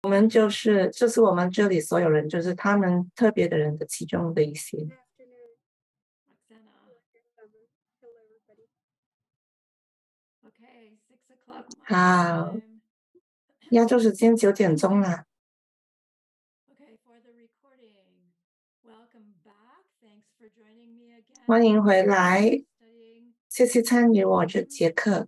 我们这是我们这里所有人，就是他们特别的人的其中的一些。好，亚洲时间9点钟了。欢迎回来，谢谢参与我这节课。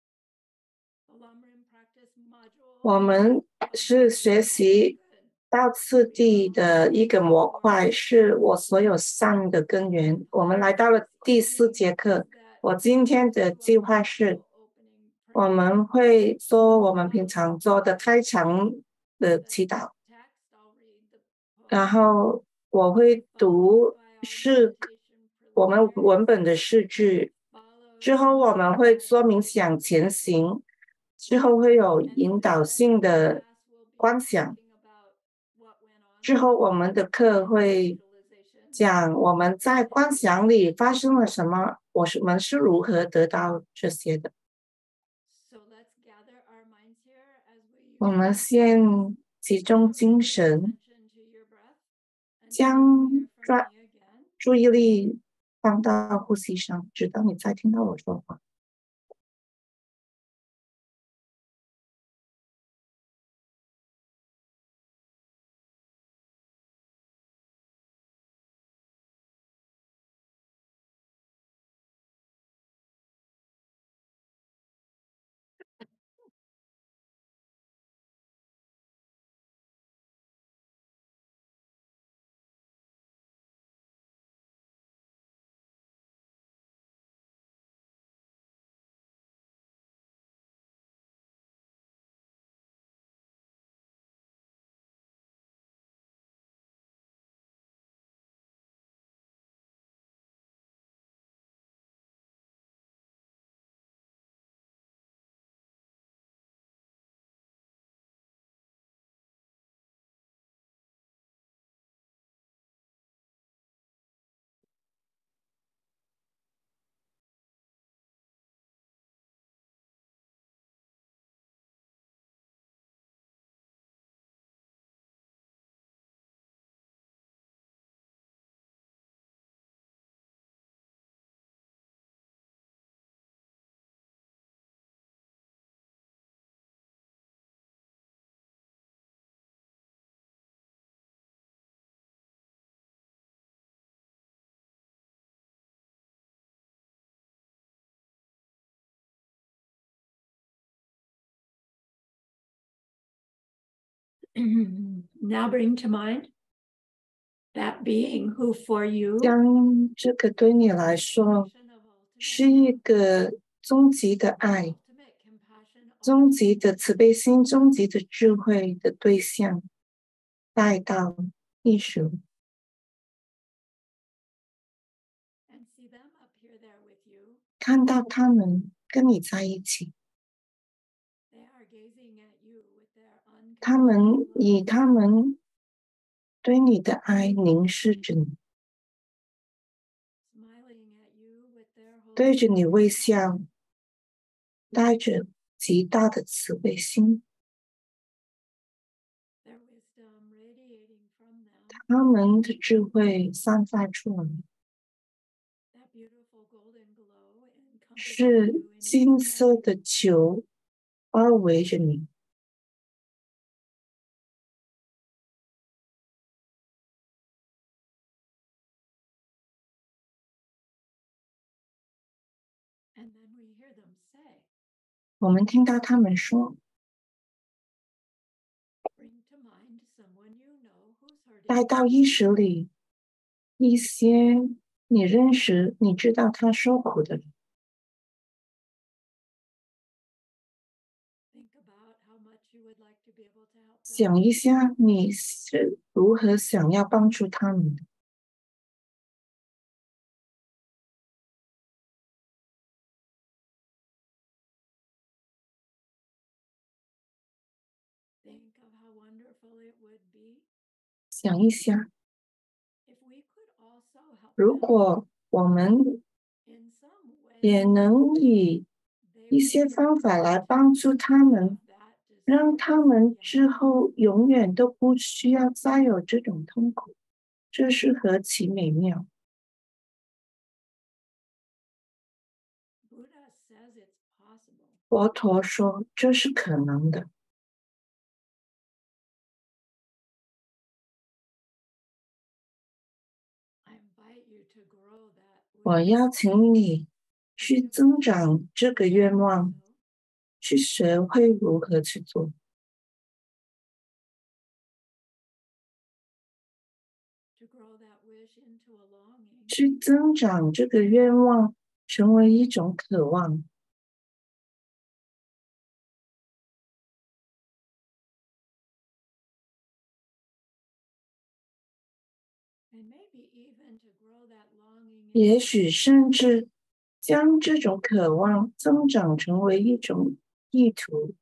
我们是学习到次第的一个模块，是我所有善的根源。我们来到了第4节课。我今天的计划是，我们会做我们平常做的开场的祈祷，然后我会读我们文本的诗句，之后我们会做冥想前行，之后会有引导性的观想，之后我们的课会讲我们在观想里发生了什么，我们是如何得到这些的。我们先集中精神，将注意力放到呼吸上，直到你再听到我说话。 Now bring to mind that being who for you 将这个对你来说是一个终极的爱、终极的慈悲心、终极的智慧的对象带到艺术，看到他们跟你在一起，他们以他们对你的爱凝视着你，对着你微笑，带着极大的慈悲心。他们的智慧散发出来，是金色的球包围着你。我们听到他们说，带到意识里一些你认识、你知道他受苦的人。想一下，你是如何想要帮助他们的？想一下，如果我们也能以一些方法来帮助他们， 让他们之后永远都不需要再有这种痛苦，这是何其美妙！佛陀说这是可能的。我邀请你去增长这个愿望，去学会如何去做，去增长这个愿望，成为一种渴望。也许甚至将这种渴望增长成为一种意图。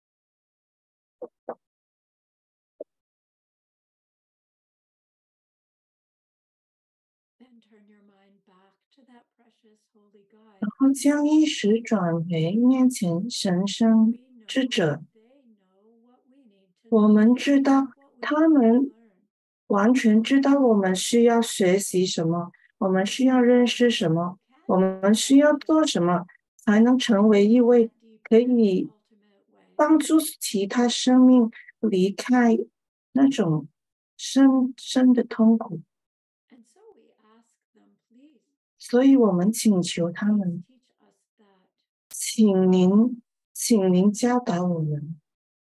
然后将意识转回面前神圣之者。我们知道他们完全知道我们需要学习什么，我们需要认识什么，我们需要做什么，才能成为一位可以帮助其他生命离开那种深深的痛苦。所以我们请求他们，请您教导我们。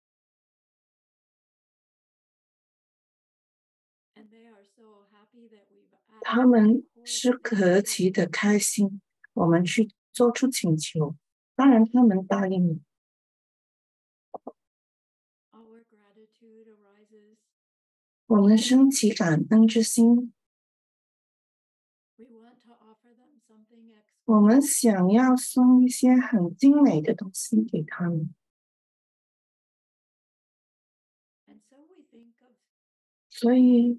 他们是何其的开心，我们去做出请求，当然他们答应了。我们升起感恩之心，我们想要送一些很精美的东西给他们，所以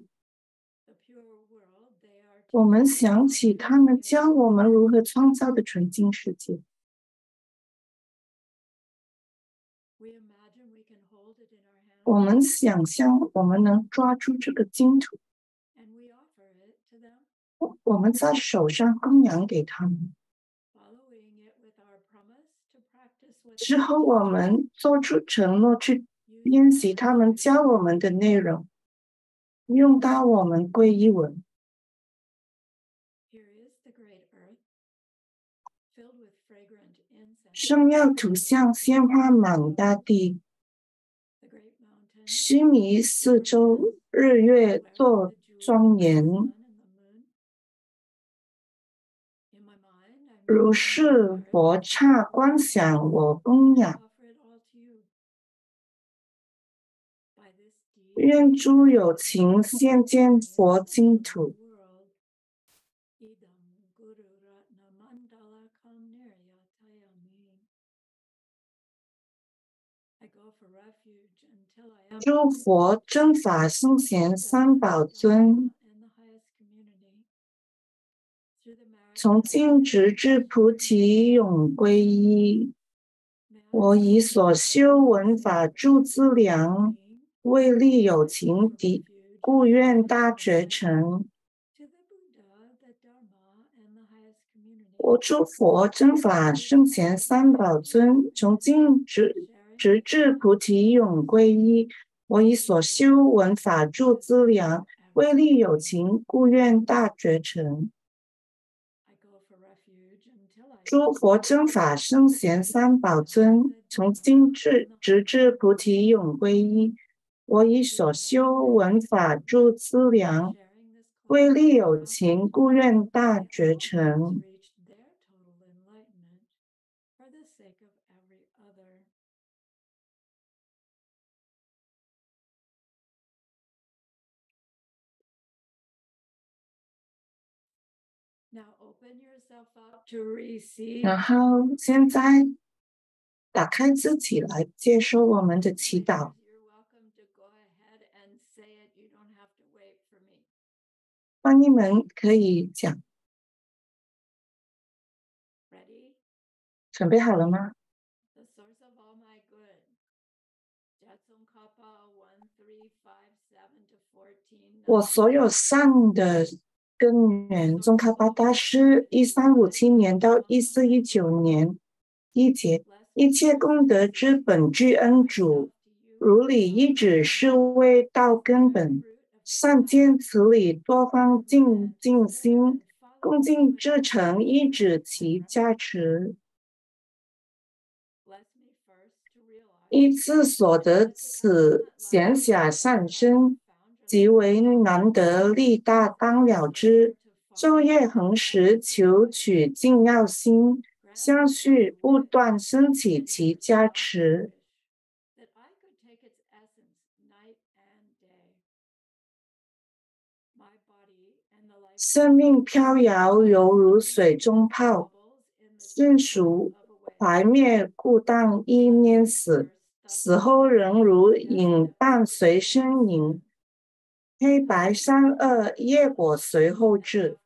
我们想起他们教我们如何创造的纯净世界。我们想象我们能抓住这个净土，我们在手上供养给他们。之后，我们做出承诺去练习他们教我们的内容，用到我们皈依文。圣耀图像鲜花满大地，须弥四周，日月作庄严。如是佛刹观想我供养，愿诸有情现见佛净土。诸佛正法圣贤三宝尊，从今直至菩提永归依。我以所修闻法助资粮，为利有情敌，故愿大觉成。我诸佛真法圣贤三宝尊，从今直至菩提永归依。我以所修闻法助资粮，为利有情，故愿大觉成。诸佛真法圣贤三宝尊，从今直至菩提永归依。我以所修闻法助资粮，为利有情，故愿大觉成。然后现在打开自己来接受我们的祈祷。翻译们可以讲，准备好了吗？ 我所有善的根源，宗喀巴大师1357年到1419年一节，一切功德之本具恩主，如理一指是为道根本，善见此理多方尽心，恭敬至诚一指其加持。依次所得此闲暇善身，极为难得利大当了之。昼夜恒时求取静要心，相续不断升起其加持。生命飘摇，犹如水中泡，瞬熟怀灭，故当一念死。死后仍如影伴随身影，黑白善恶业果随后至。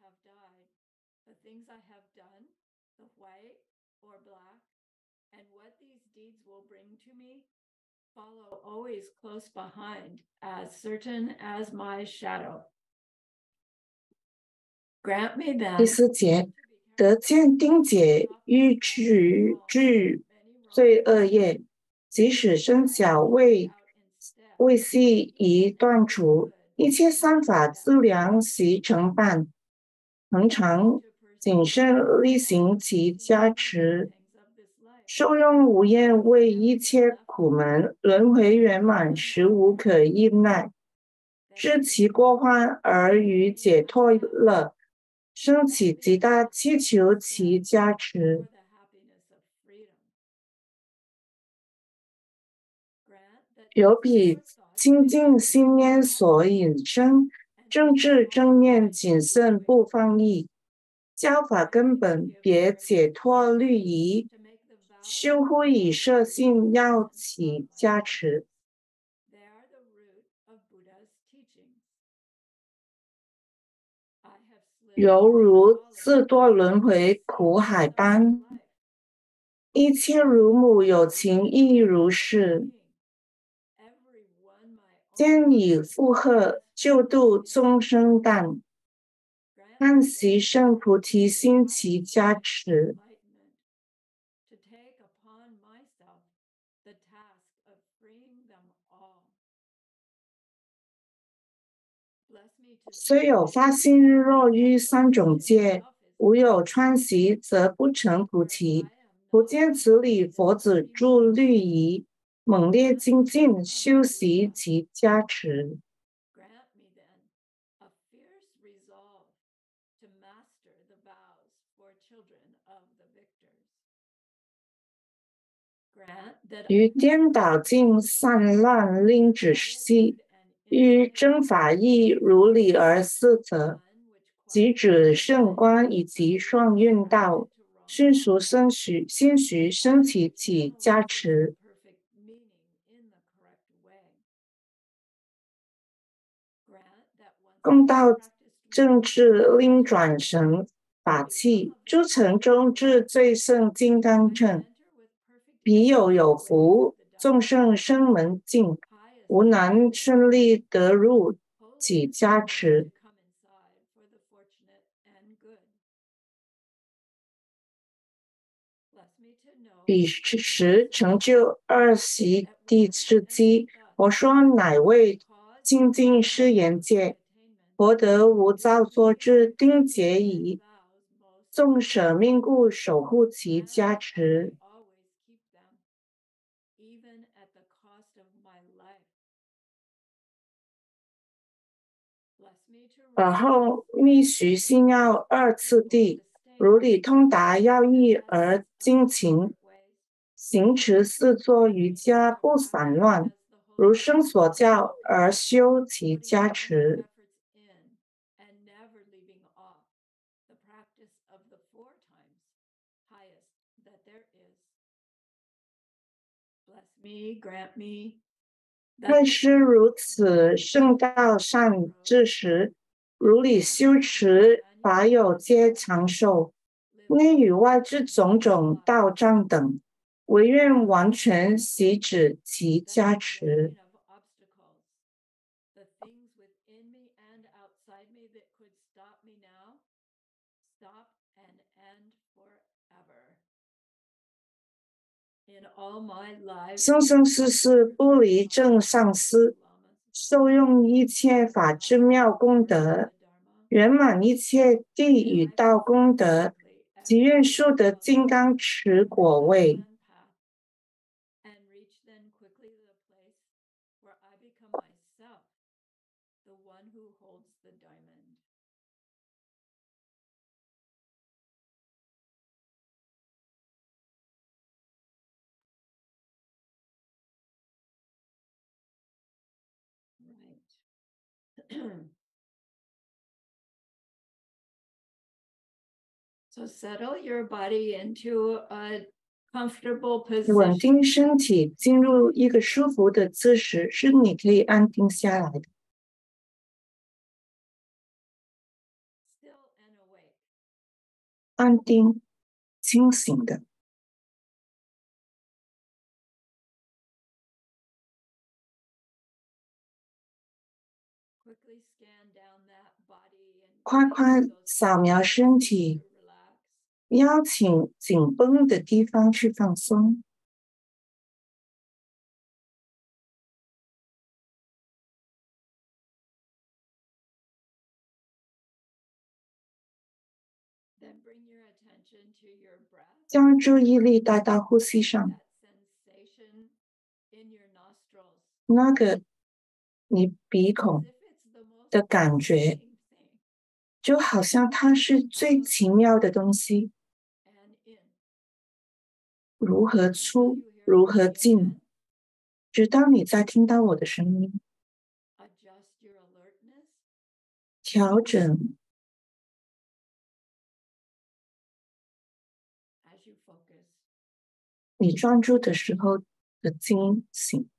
Follow always close behind, as certain as my shadow. Grant me 第 then 四节，得见定解欲具罪恶业，即使身小未细宜断除，一切善法自量习成办，恒常谨慎力行其加持，受用无厌为一切苦门轮回圆满时无可依赖，知其过患而于解脱乐，升起极大祈求其加持。由彼清净心念所引生，正智正念谨慎不放逸，教法根本别解脱律仪，修护以摄性要起加持。犹如自堕轮回苦海般，一切如母有情亦如是，兼以负荷救度众生旦，看习圣菩提心其加持。虽有发心若于三种界，无有穿习，则不成菩提。不见此理，佛子助律仪，猛烈精进，修习其加持。于颠倒尽散乱令止息，于真法义如理而思则，即指圣观以及双运道，迅速心许升起其加持。共道正智令转神法器，诸层中至最胜金刚乘。彼有福，众生生门径，无难顺利得入己加持。彼时成就二习地之机。我说乃为精进誓言界，佛得无造作之定解矣。纵舍命故，守护其加持。而后密徐心要二次第，如理通达要义而精勤，行持四座瑜伽不散乱，如生所教而修其加持。论师如此圣道善知识，如理修持法有皆长寿，内与外之种种道障等，唯愿完全习止其加持。 the things within me and outside me that could stop me now, stop and end forever. In all my lives, 生生世世不离正上师，受用一切法之妙功德，圆满一切地与道功德，即愿速得金刚持果位。 and reach then quickly to the place where I become myself, the one who holds the diamond. Right. So settle your body into a comfortable 稳 position. 定身体，进入一个舒服的姿势，是你可以安定下来的。 Still and awake. 安定、清醒的。 Quickly scan down that body and 快快扫描身体，邀请紧绷的地方去放松。 Then bring your attention to your breath. 将注意力带到呼吸上， That sensation in your nostrils. 那个你鼻孔 As if it's the most 的感觉， amazing thing. 就好像它是最奇妙的东西， And in. 如何 Until 出， you hear 如 from 何 me 进， again. 直到你再听到我的声音， Adjust your alertness. 调整 As you focus. 你专注的时候的惊醒。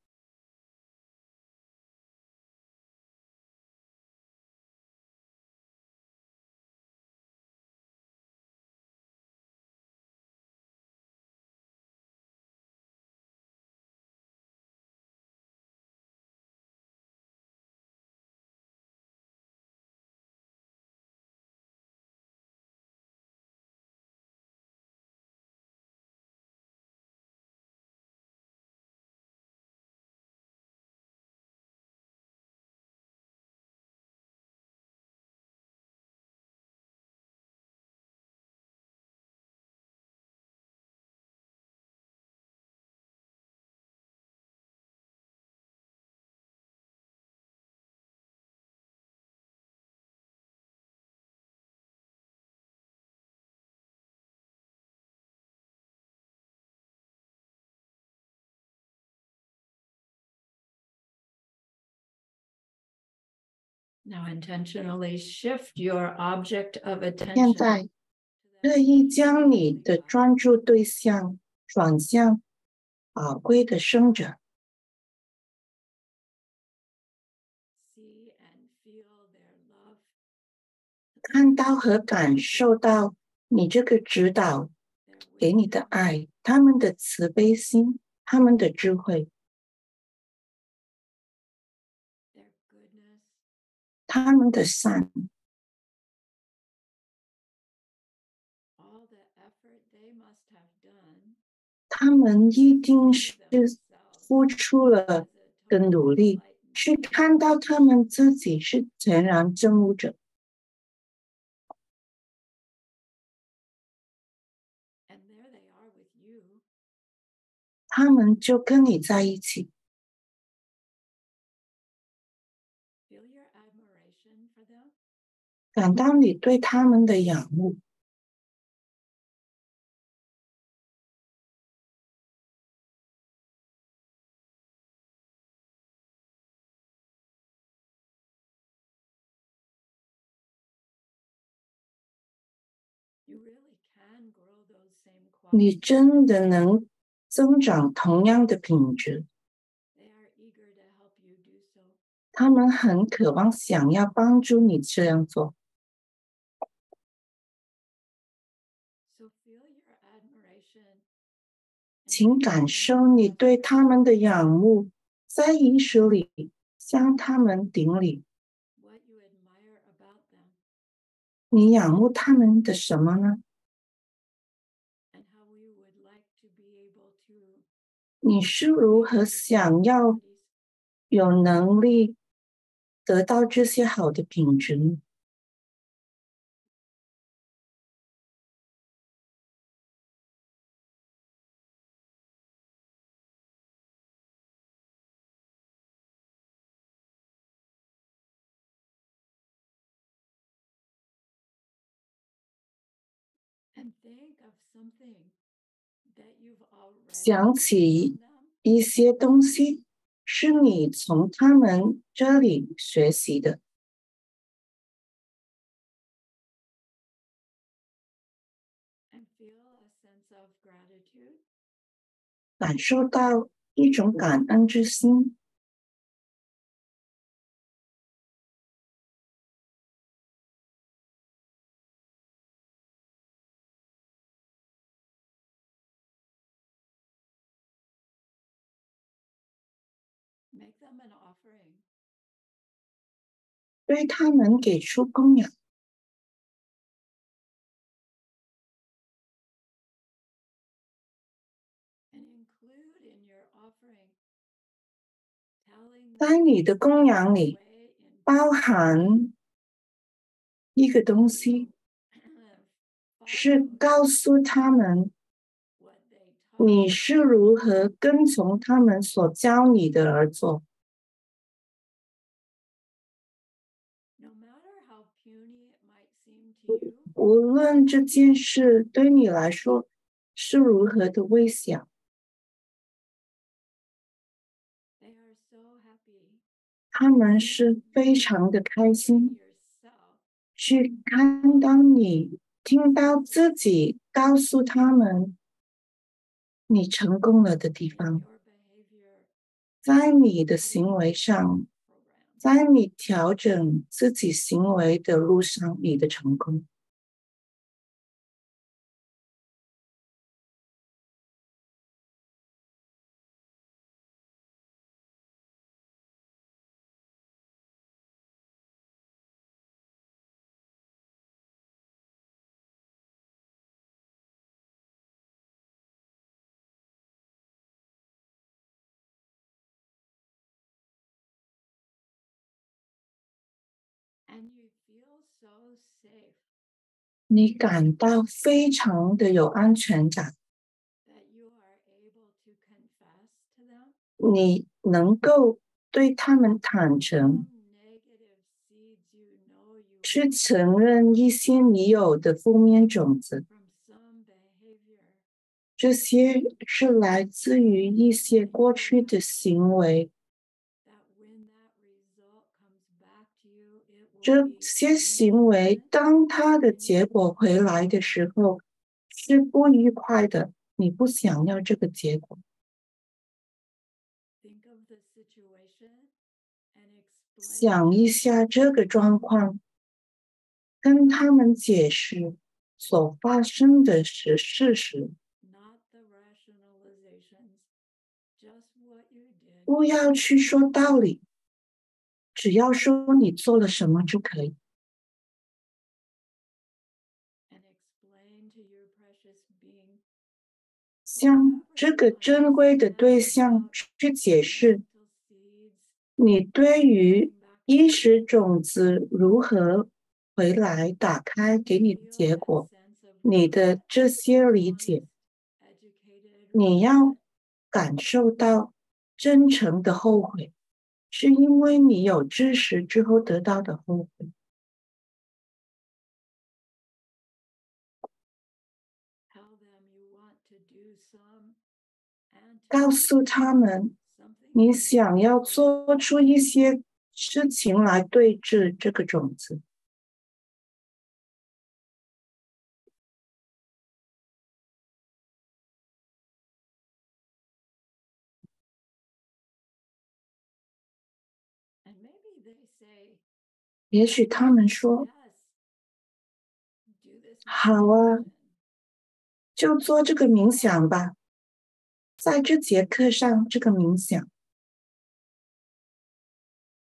Now intentionally shift your object of 现 attention. 在乐意将你的专注对象转向宝贵的生者， See and feel their love. 看到和感受到你这个指导 Their 给你的 wisdom. 爱，他们的慈悲心，他们的智慧， Their goodness. 他们的善， All the effort they must have done. 他们一定是 Themselves 付出了 as a 的 total 努力， enlightened 去 being. 看到他们自己是全然证悟者， And there they are with you. 他们就跟你在一起， Feel your admiration for them. 感到你对他们的仰慕。 You really can grow those same 你 qualities. 真的能增长同样的品质， They are eager to help you do so. 他们很渴望想要帮助你这样做， So feel your admiration. 请感受你对他们的仰慕，在意识里向他们顶礼。 what you admire about them, 你仰慕他们的什么呢？ and how we would like to be able to 你是如何想要 qualities 有能力得到这些好的品质呢？ and think of something that you've already 想 learned 起 from them 一些东西是你从他们这里学习的， and feel a sense of gratitude 感受到一种感恩之心。 make them an offering 对他们给出供养， and include in your offering telling 在你的供养里 way in 包含一个东西，是 follow 告诉他们 what they taught 你是如何跟从他们所教你的而做。 no matter how puny it might seem to you 无论这件事对你来说是如何的微小， they are so happy 他们是非常的开心 yourself 去看到你，听到自己告诉他们你成功了的地 in 方， your behavior 在你的行为上， program 在你调整自己行为的路上，你的成功。 and you feel so safe 你感到非常的有安全感， that you are able to confess to them 你能够对他们坦诚， some negative seeds you know you 去 may have 承认一些你有的负面种子， from some behavior 这些是来自于一些过去的行为， that when that result comes back to you it will 这 be 些行为当它的结果回来的时候是不愉快的，你不想要这个结果。 think of the situation and explain 想一下这个状况，跟他们解释所发生的是事实， not the rationalizations just what you did 不要去说道理，只要说你做了什么就可以。 and explain to your precious being 向这个珍贵的对象去解释 mental seeds 你对于意识种子如何回来打开给你的 feel 结 that 果， sense of 你的这些理解， educated 你要感受到真诚的后悔，是因为你有知识之后得到的后悔。 tell them you want to do some and 告诉他们， something 你 to 想要做出一些事情来对治这个种子。 and maybe they say 也许他们说 yes do this 好啊， meditation 就做这个冥想吧，在这节课上这个冥想，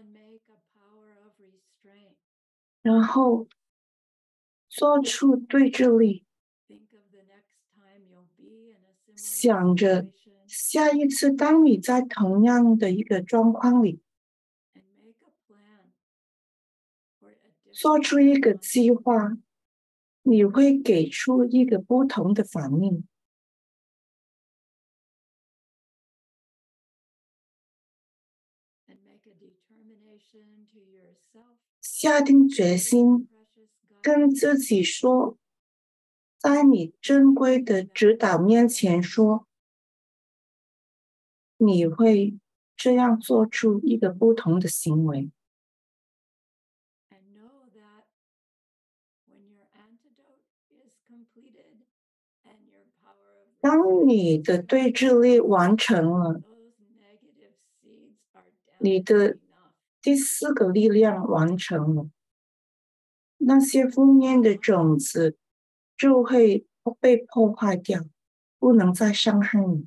and make a power of restraint. 然后做出对峙力， Think of the next time you'll be in a similar 想着 situation 下一次当你在同样的一个状况里， and make a plan for a 做 different 出一个 response. 计划，你会给出一个不同的反应。 And make a determination to yourself 下定决 or your 心 precious 跟 guide 自己说，在你珍贵的指导面前说，你会这样做出一个不同的行为。 and know that when your antidote is completed and your power of 当 restraint 你 is 的对峙力 completed, 完成了， those negative seeds are down 你 to 的 enough. 第4个力量完成了，那些负面的种子就会被破坏掉，不能再伤害你。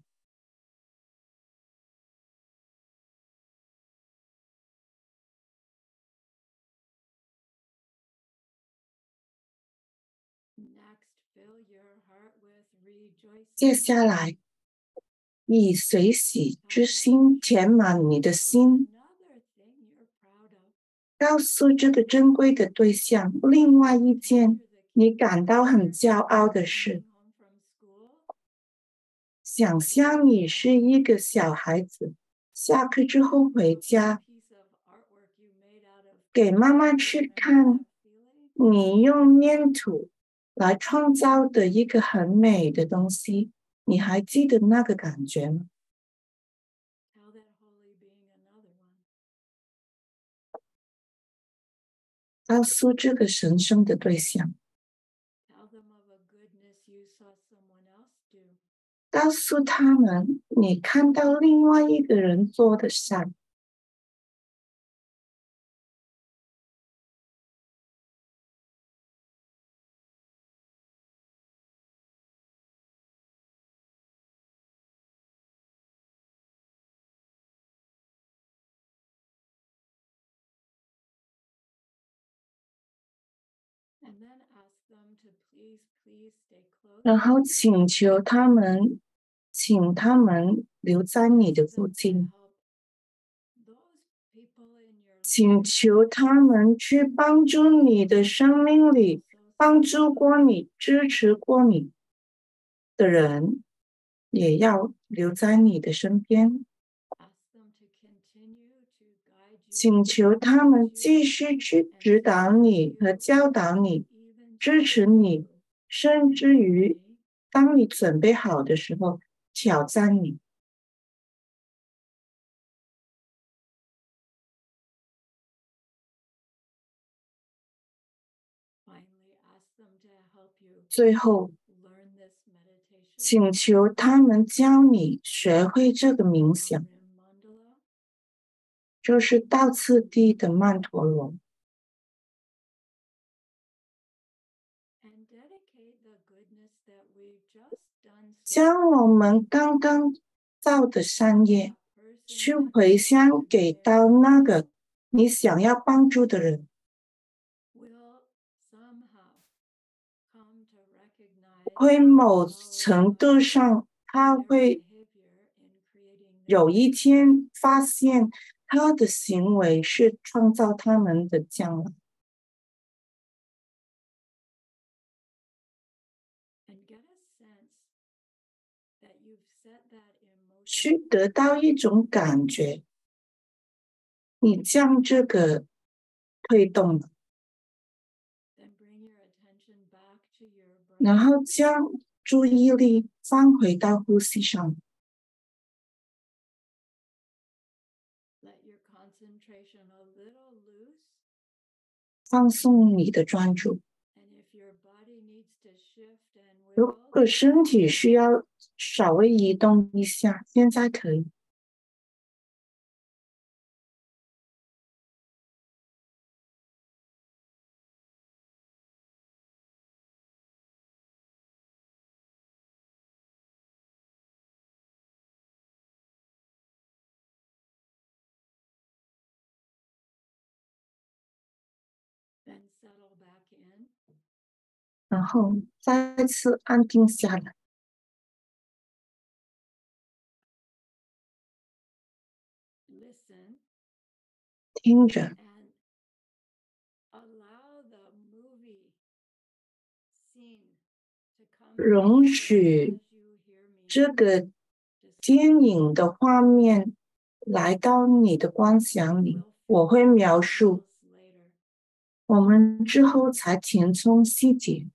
Next, fill your heart with 接 rejoicing. 下来，以随喜 Tell 之 that 心填满你的 of 心， another thing you're proud of. 告诉这个珍贵的对象，另外一件 Picture the 你 kid 感到很骄傲的事。 coming home from school. 想象你是一个小孩子，下课之后回 Of a 家， piece of artwork you made out of 给妈妈 paper. 去 Remember 看 that feeling? 你用粘土来创造的一个很美的东西，你还记得那个感觉吗？ Tell that holy being another one. 告诉这个神圣的对象， Tell them of a goodness you saw someone else do. 告诉他们你看到另外一个人做的善。 And then ask them to please stay close. 然后请求他们，请他们留在你的 Ask 附 them to 近， help those people in your 请 life 求他们去帮助你的生命里， so 帮助过你、支持过你的人，也要留在你的身边。 Ask them to continue to guide you, 请求他们继续去 and 指导 support 你和 you, 教导你， even 支持 challenge 你， you 甚至于 gently, 当你准备好的时候挑战你。 finally ask them to help you 最后， learn this meditation 请求他们教你学会这个冥 from 想， Rim Mandala, 就是道次第的曼陀罗， and dedicate the goodness that we've just done so 将我们刚刚造的善业 that person 去 that you 回 want 向 to 给 share 到那个你想要帮助的人， will somehow come to recognize 会 the 某 power 程 of 度上他 their 会 behavior in creating their 有一 future. 天发现他的行为是创造他们的将来， And get a sense that you've set that in motion. 去得到一种感觉，你将这个推动了， Then bring your attention back to your 然 breath. 后将注意力放回到呼吸上， Let your concentration a little loose. 放松你的专注。 And if your body needs to shift and 如 wiggle, 果身体需要稍微移动一下，现在可以。 然后再次安定下来，听着，容许这个电影的画面来到你的光想里。我会描述，我们之后才填充细节。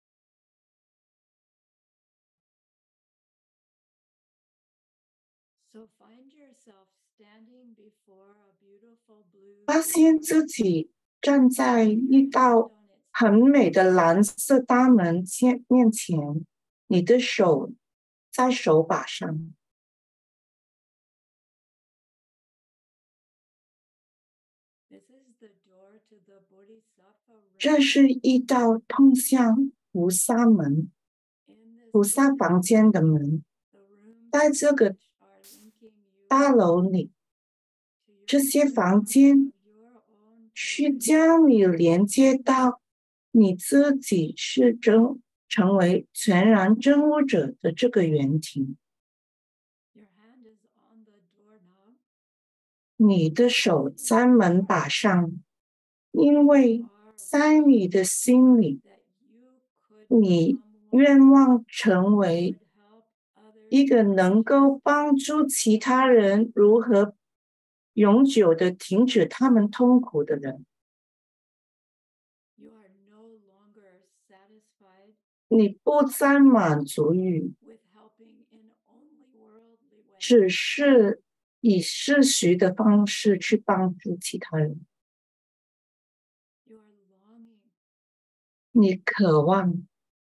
发现自己站在一道很美的蓝色大门面前，你的手在手把上，这是一道通向菩萨门、菩萨房间的门。在这个大楼里，这些房间去将你连接到你自己是成为全然真悟者的这个原庭。你的手在门把上，因为在你的心里，你愿望成为一个能够帮助其他人如何永久的停止他们痛苦的人。你不再满足于只是以世俗的方式去帮助其他人，你渴望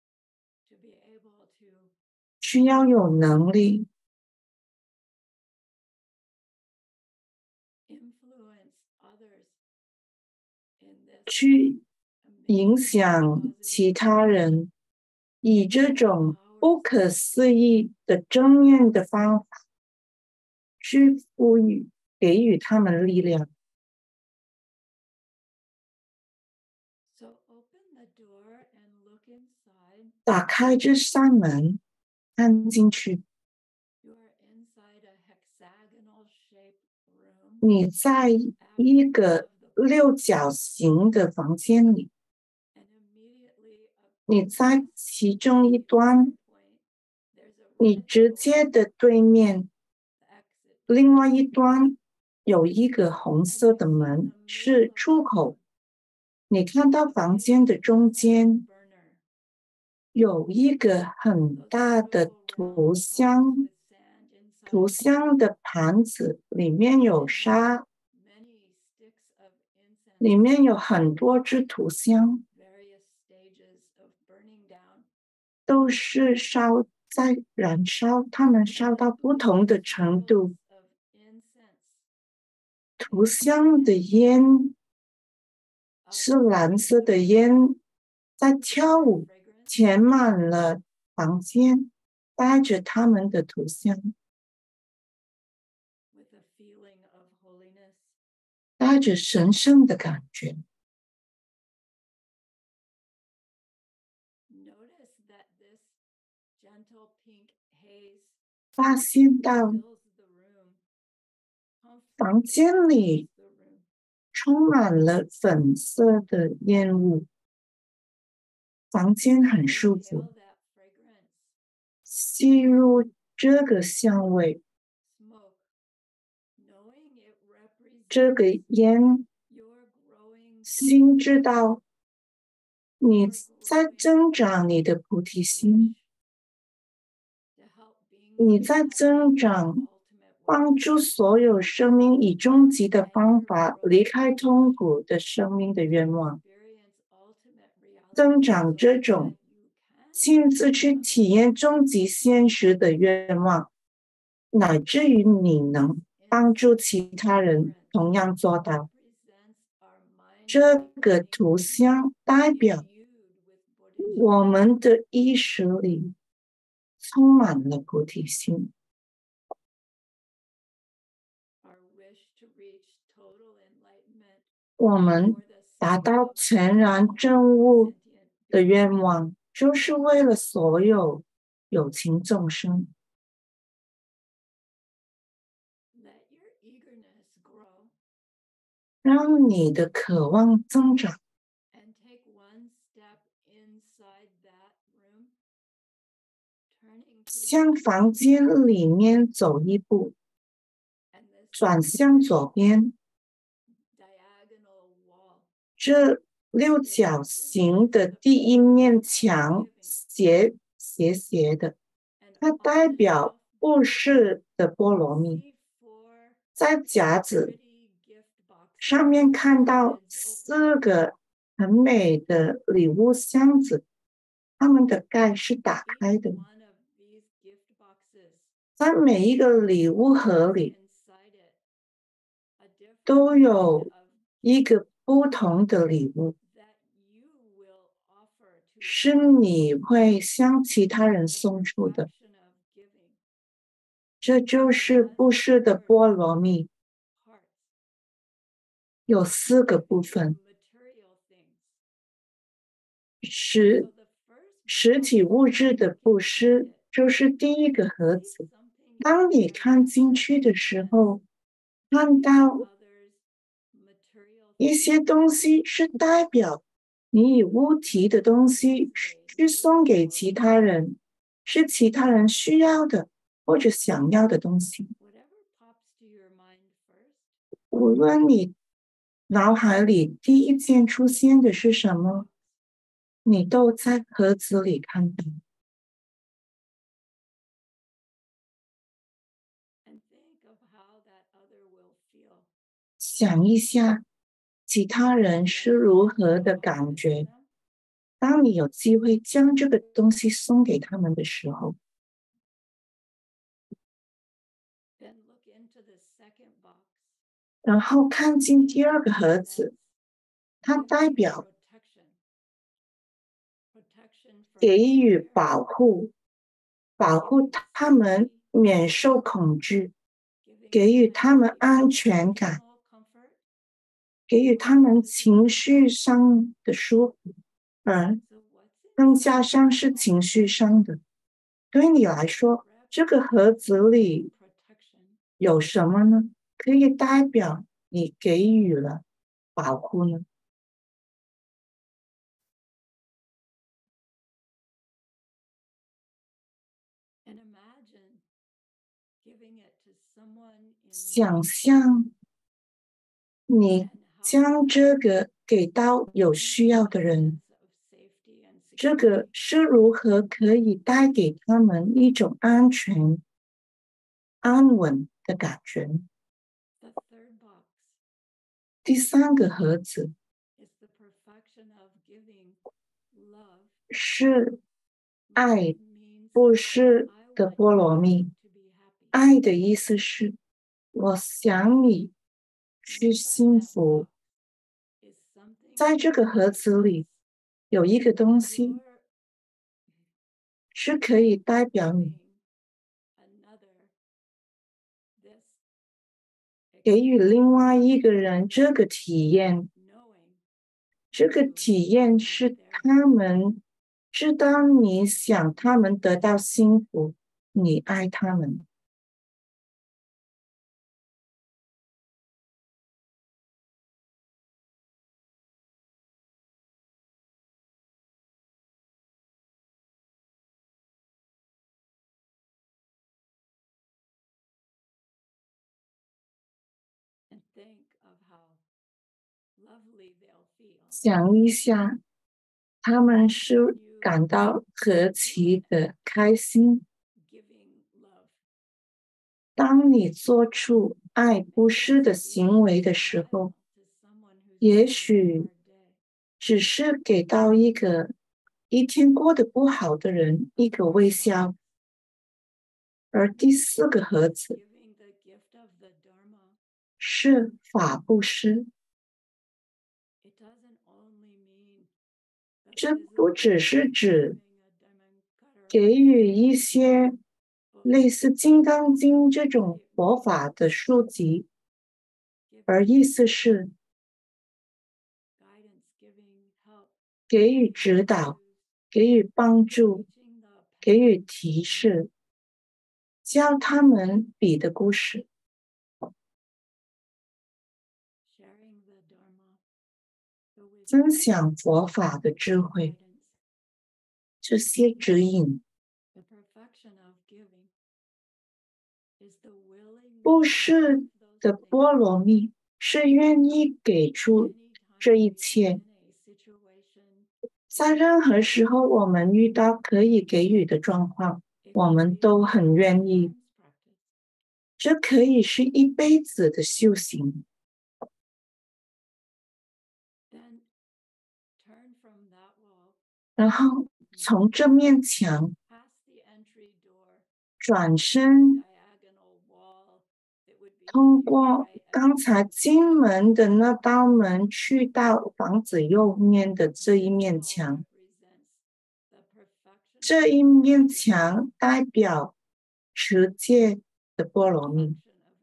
需要有能力去影响其他人，以这种不可思议的正面的方法去给予他们力量。打开这扇门，看进去，你在一个六角形的房间里，你在其中一端，你直接的对面，另外一端有一个红色的门，是出口。你看到房间的中间有一个很大的图像的盘子，里面有沙，里面有很多只图像，都是在燃烧，它们烧到不同的程度。图像的烟是蓝色的烟，在跳舞，填满了房间，带着他们的图像，带着神圣的感觉。发现到房间里充满了粉色的烟雾，房间很舒服，吸入这个香味，这个烟，心知道你在增长你的菩提心，你在增长帮助所有生命以终极的方法离开痛苦的生命的愿望，增长这种亲自去体验终极现实的愿望，乃至于你能帮助其他人同样做到。这个图像代表我们的意识里充满了菩提心，我们达到全然正悟的愿望，就是为了所有有情众生。让你的渴望增长，向房间里面走一步，转向左边，这六角形的第一面墙斜的，它代表布施的波罗蜜。在夹子上面看到4个很美的礼物箱子，它们的盖是打开的。在每一个礼物盒里都有一个不同的礼物，是你会向其他人送出的。这就是布施的波罗蜜，有4个部分。实体物质的布施就是第一个盒子。当你看进去的时候，看到一些东西是代表你以物体的东西去送给其他人，是其他人需要的或者想要的东西。无论你脑海里第一件出现的是什么，你都在盒子里看到。想一下，其他人是如何的感觉？当你有机会将这个东西送给他们的时候，然后看进第2个盒子，它代表给予保护，保护他们免受恐惧，给予他们安全感，给予他们情绪上的舒服，更加像是情绪上的。对你来说，这个盒子里有什么呢？可以代表你给予了保护呢？想象你将这个给到有需要的人，这个是如何可以带给他们一种安全、安稳的感觉？第3个盒子是爱，不是的波罗蜜。爱的意思是，我想你是幸福。在这个盒子里有一个东西是可以代表你，给予另外一个人这个体验。这个体验是他们知道你想他们得到幸福，你爱他们。想一下，他们是感到何其的开心。当你做出爱不是的行为的时候，也许只是给到一天过得不好的人一个微笑。而第4个盒子是法布施，这不只是指给予一些类似《金刚经》这种佛法的书籍，而意思是给予指导，给予帮助，给予提示，教他们比的故事，分享佛法的智慧，这些指引。布施的波罗蜜是愿意给出这一切，在任何时候我们遇到可以给予的状况，我们都很愿意。这可以是一辈子的修行。然后从这面墙转身，通过刚才进门的那道门，去到房子右面的这一面墙。这一面墙代表持戒的波罗蜜，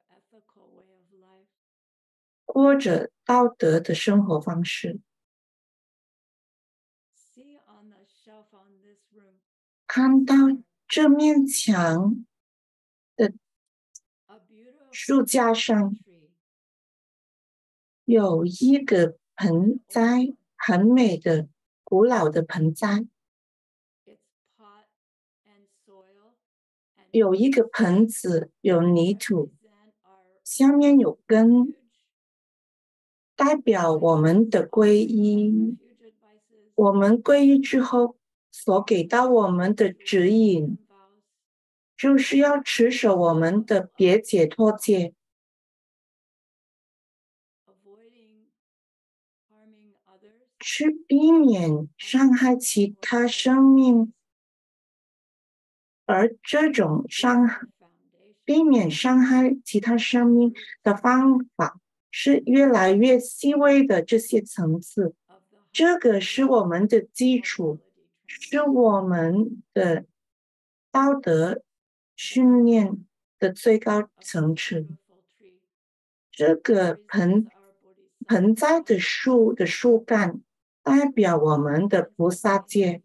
过着道德的生活方式。看到这面墙的书架上有一个盆栽，很美的古老的盆栽，有一个盆子，有泥土，下面有根，代表我们的皈依。我们皈依之后所给到我们的指引，就是要持守我们的别解脱戒，去避免伤害其他生命，而这种避免伤害其他生命的方法是越来越细微的这些层次。这个是我们的基础，是我们的道德训练的最高层次。这个盆栽的树的树干代表我们的菩萨戒，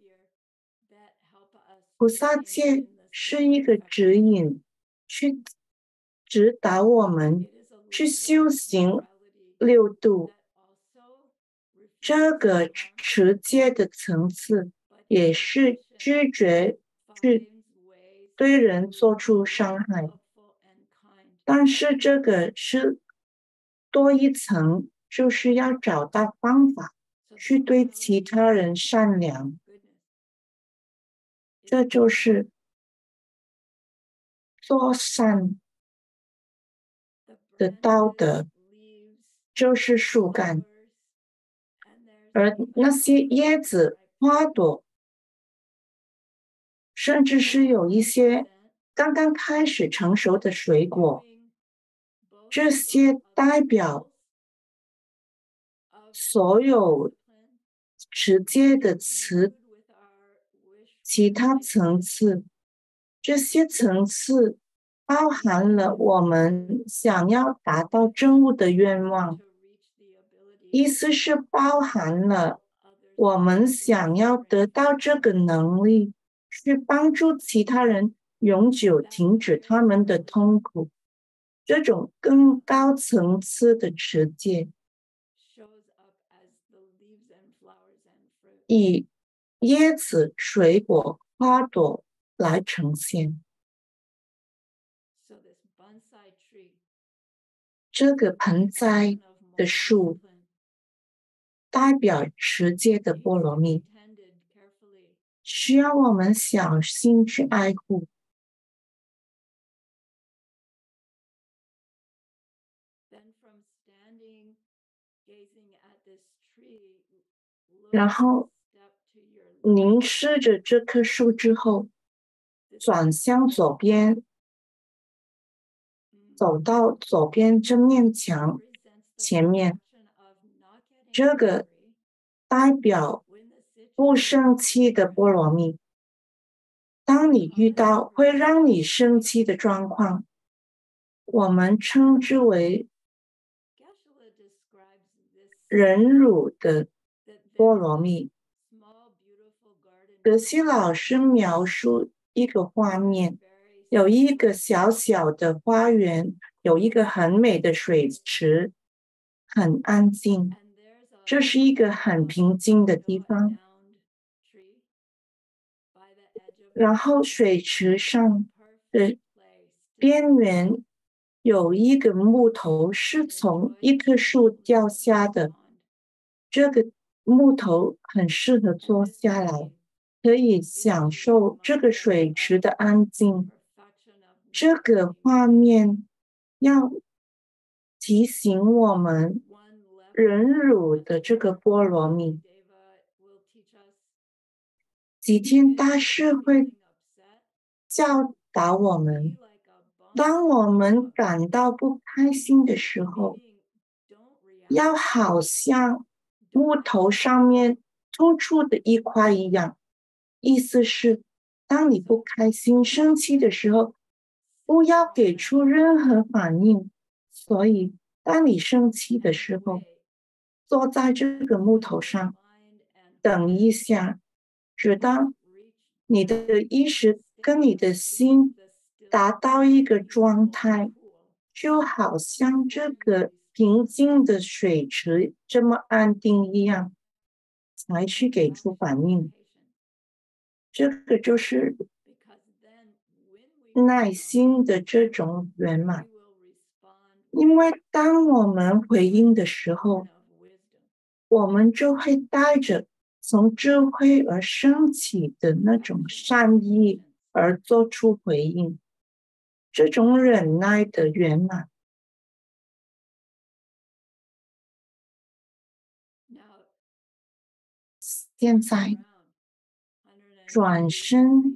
菩萨戒是一个指引，去指导我们去修行六度。这个持戒的层次也是拒绝去对人做出伤害，但是这个是多一层，就是要找到方法去对其他人善良，这就是做善的道德，就是树干。而那些叶子、花朵，甚至是有一些刚刚开始成熟的水果，这些代表所有持戒的其他层次，这些层次包含了我们想要达到证悟的愿望，意思是包含了我们想要得到这个能力，去帮助其他人永久停止他们的痛苦，这种更高层次的持戒，以叶子、水果、花朵来呈现。这个盆栽的树代表持戒的波罗蜜，需要我们小心去爱护。然后凝视着这棵树之后，转向左边，走到左边这面墙前面，这个代表不生气的波罗蜜。当你遇到会让你生气的状况，我们称之为忍辱的波罗蜜， 德西老师描述一个画面，有一个小小的花园，有一个很美的水池，很安静。这是一个很平静的地方。然后水池上的边缘有一个木头是从一棵树掉下的，这个木头很适合坐下来，可以享受这个水池的安静。这个画面要提醒我们忍辱的这个菠萝蜜。几天大师会教导我们，当我们感到不开心的时候，要好像木头上面突出的一块一样。意思是，当你不开心、生气的时候，不要给出任何反应。所以，当你生气的时候，坐在这个木头上，等一下，直到你的意识跟你的心达到一个状态，就好像这个平静的水池这么安定一样，才去给出反应。这个就是耐心的这种圆满。因为当我们回应的时候，我们就会带着从智慧而升起的那种善意而做出回应，这种忍耐的圆满。现在转身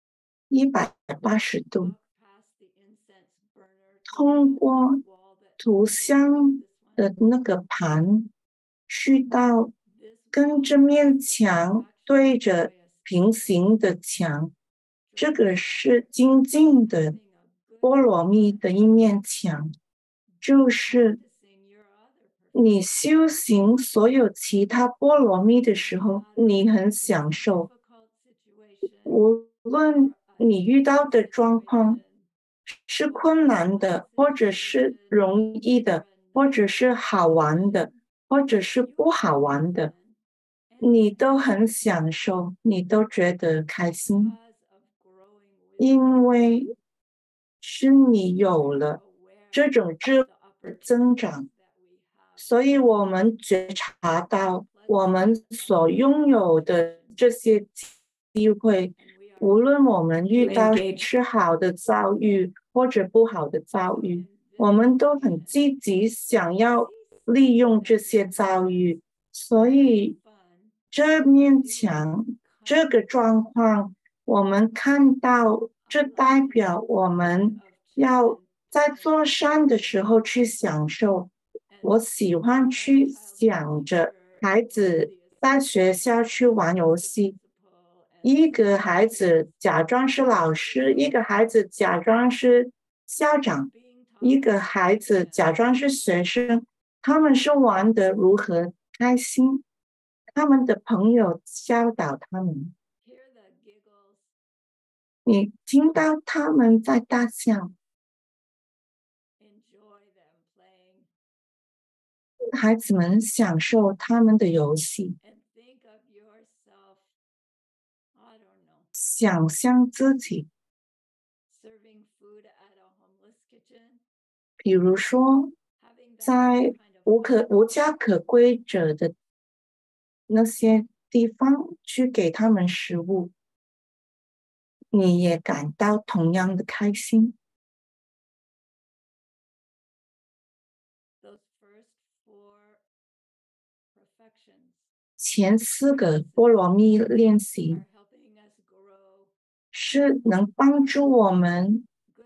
180度，通过涂香的那个盘去到跟这面墙对着平行的墙，这个是精进的波罗蜜的一面墙，就是你修行所有其他波罗蜜的时候，你很享受，无论你遇到的状况是困难的，或者是容易的，或者是好玩的，或者是不好玩的，你都很享受，你都觉得开心，因为是你有了这种智慧增长，所以我们觉察到我们所拥有的这些机会，无论我们遇到是好的遭遇或者不好的遭遇，我们都很积极想要利用这些遭遇。所以这面墙这个状况，我们看到，这代表我们要在做善的时候去享受。我喜欢去想着孩子在学校去玩游戏，一个孩子假装是老师，一个孩子假装是校长，一个孩子假装是学生，他们是玩得如何开心，他们的朋友教导他们，你听到他们在大笑，孩子们享受他们的游戏，想象自己，比如说在无家可归者的那些地方去给他们食物，你也感到同样的开心。前4个波罗蜜练习是能帮助我们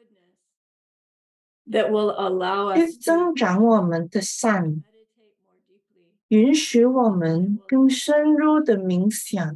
去增长我们的善，允许我们更深入的冥想，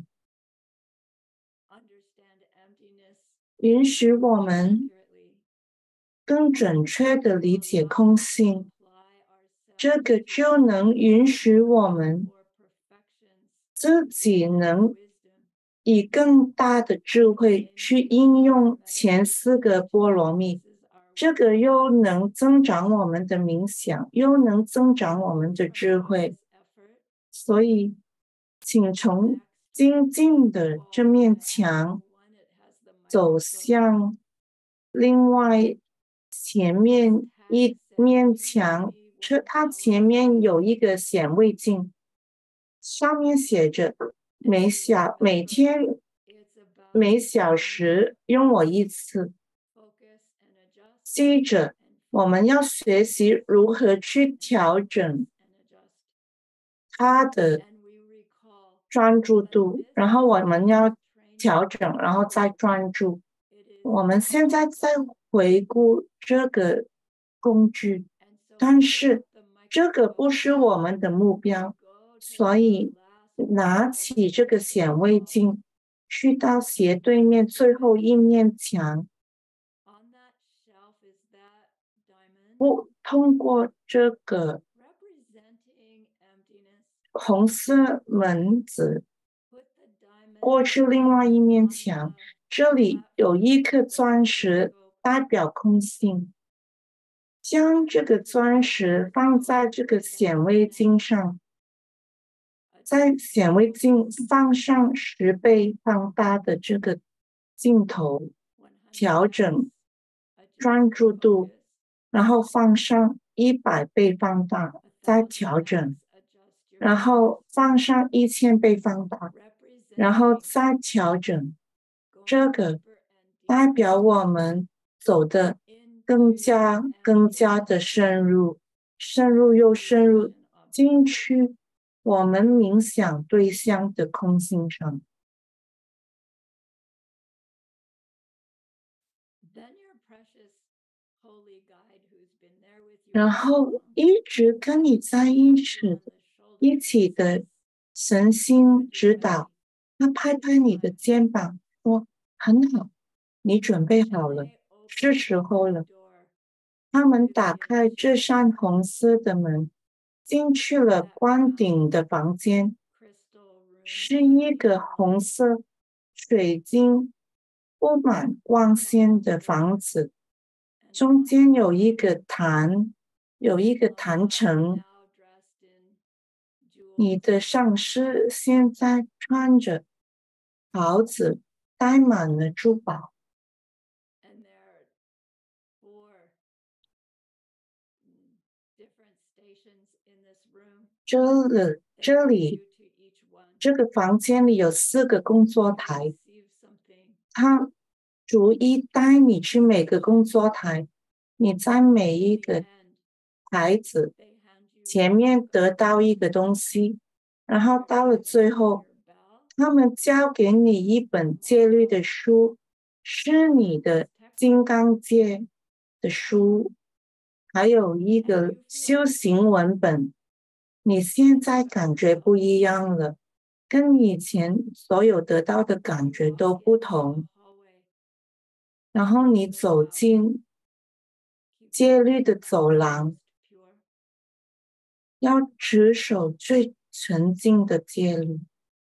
允许我们更准确的理解空性，这个就能允许我们自己能以更大的智慧去应用前4个波罗蜜，这个又能增长我们的冥想，又能增长我们的智慧。所以，请从精进的这面墙走向另外前面一面墙，它前面有一个显微镜，上面写着每天每小时用我一次。记着，我们要学习如何去调整他的专注度，然后我们要调整，然后再专注。我们现在在回顾这个工具，但是这个不是我们的目标，所以拿起这个显微镜，去到斜对面最后一面墙，不通过这个红色门子过去另外一面墙，这里有一颗钻石，代表空性。将这个钻石放在这个显微镜上，在显微镜放上10倍放大的这个镜头，调整专注度，然后放上100倍放大，再调整，然后放上1000倍放大，然后再调整。这个代表我们走的更加的深入，深入又深入进去我们冥想对象的空性上。然后一直跟你在一起的神心指导，他拍拍你的肩膀，说很好，你准备好了，是时候了。他们打开这扇红色的门，进去了光顶的房间，是一个红色水晶布满光线的房子，中间有一个坛城。你的上司现在穿着袍子，戴满了珠宝。这里这个房间里有4个工作台，他逐一带你去每个工作台，你在每一个台子前面得到一个东西，然后到了最后，他们交给你一本戒律的书，是你的金刚戒的书，还有一个修行文本。你现在感觉不一样了，跟以前所有得到的感觉都不同。然后你走进戒律的走廊，要持守最纯净的戒律。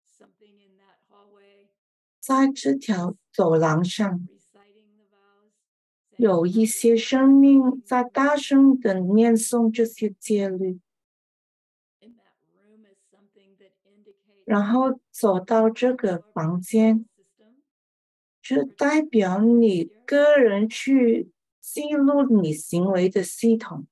在这条走廊上，有一些生命在大声的念诵这些戒律，然后走到这个房间，这代表你个人去记录你行为的系统。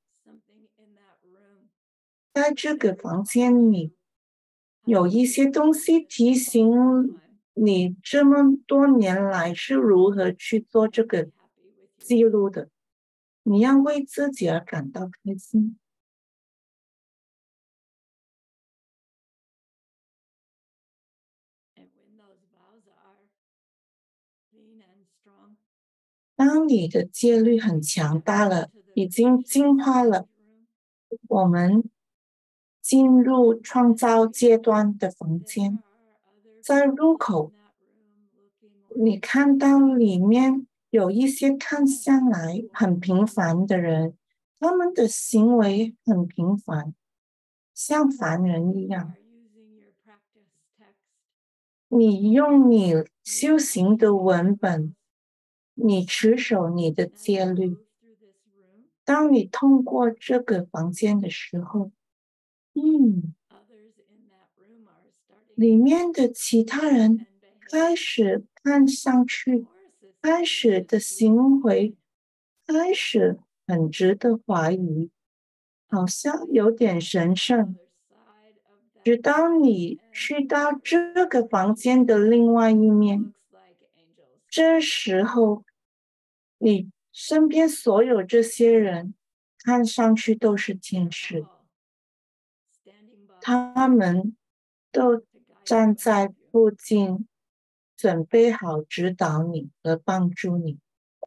在这个房间里，有一些东西提醒你这么多年来是如何去做这个记录的。你要为自己而感到开心。当你的戒律很强大了，已经进化了，我们进入创造阶段的房间，在入口，你看到里面有一些看下来很平凡的人，他们的行为很平凡，像凡人一样。 你用你修行的文本，你持守你的戒律。当你通过这个房间的时候，里面的其他人开始看上去，开始的行为，开始很值得怀疑，好像有点神圣。直到你去到这个房间的另外一面，这时候你身边所有这些人看上去都是天使，他们都站在附近，准备好指导你和帮助你。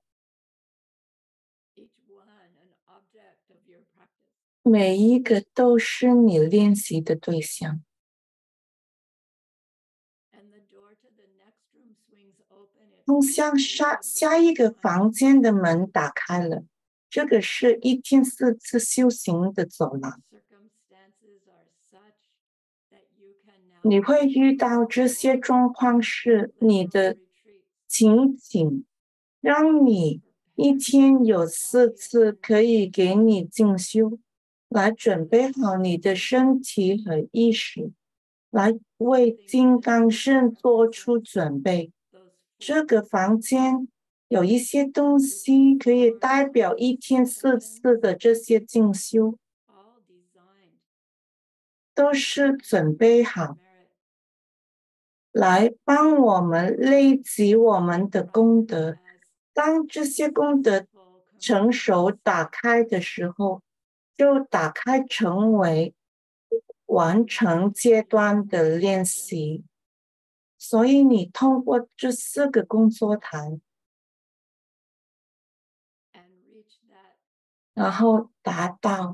每一个都是你练习的对象。通向下一个房间的门打开了，这个是一天4次修行的走廊。你会遇到这些状况是你的情景，让你一天有4次可以给你进修，来准备好你的身体和意识，来为金刚圣做出准备。这个房间有一些东西可以代表一天4次的这些进修，都是准备好来帮我们累积我们的功德。当这些功德成熟打开的时候，就打开成为完成阶段的练习。所以你通过这4个工作台，然后达到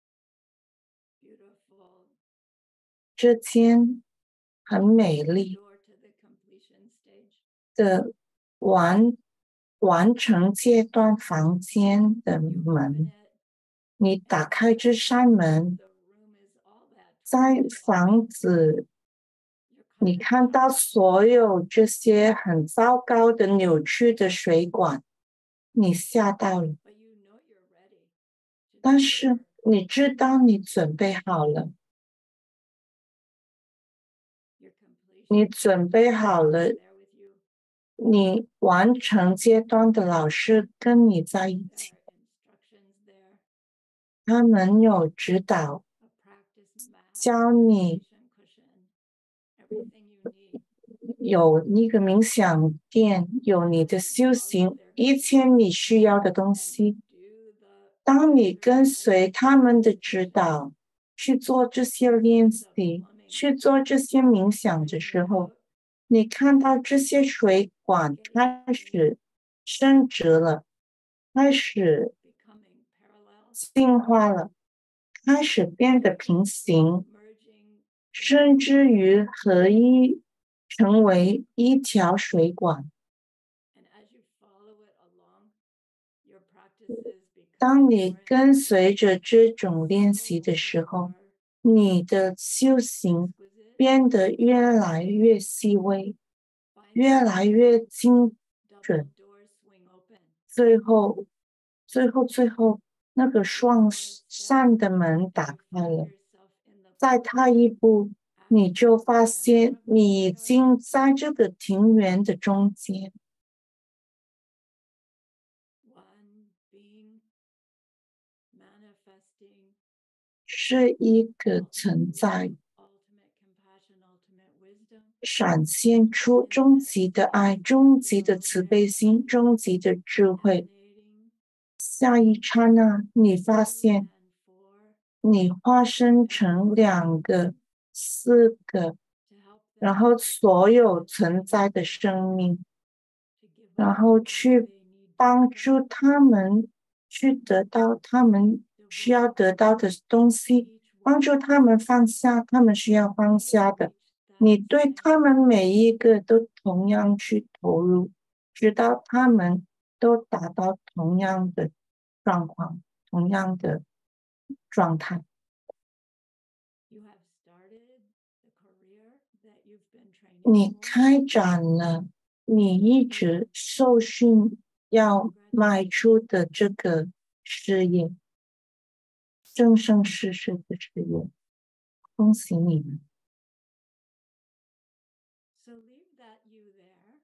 这间很美丽的完成阶段房间的门。你打开这扇门，在房子，你看到所有这些很糟糕的扭曲的水管，你吓到了，但是你知道你准备好了，你准备好了，你完成阶段的老师跟你在一起，他们有指导，教你有一个冥想店，有你的修行，一切你需要的东西。当你跟随他们的指导去做这些练习，去做这些冥想的时候，你看到这些水管开始伸直了，开始进化了，开始变得平行，甚至于合一，成为一条水管。当你跟随着这种练习的时候，你的修行变得越来越细微，越来越精准。最后，那个双扇的门打开了，再踏一步，你就发现你已经在这个庭园的中间。是一个存在，闪现出终极的爱、终极的慈悲心、终极的智慧。下一刹那，你发现你化身成2个、4个，然后所有存在的生命，然后去帮助他们去得到他们需要得到的东西，帮助他们放下他们需要放下的。你对他们每一个都同样去投入，直到他们都达到同样的状况，同样的状态。 你开展了你一直受训要迈出的这个事业，生生世世的事业，恭喜你们。 So leave that you there.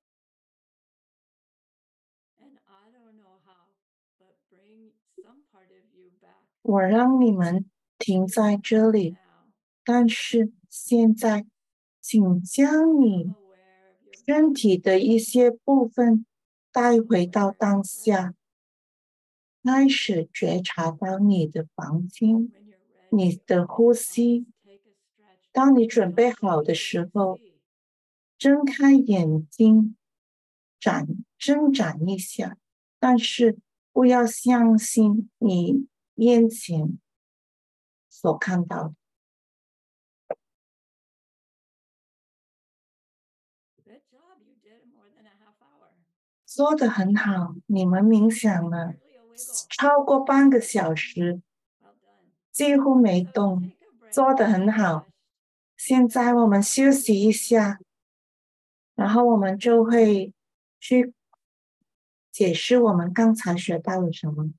And I don't know how, but bring some part of you back. 我让你们停在这里，但是现在，请将你身体的一些部分带回到当下，开始觉察到你的房间，你的呼吸。当你准备好的时候，睁开眼睛，挣扎一下，但是不要相信你面前所看到的。做得很好，你们冥想了超过半个小时，几乎没动，做得很好。现在我们休息一下，然后我们就会去解释我们刚才学到了什么。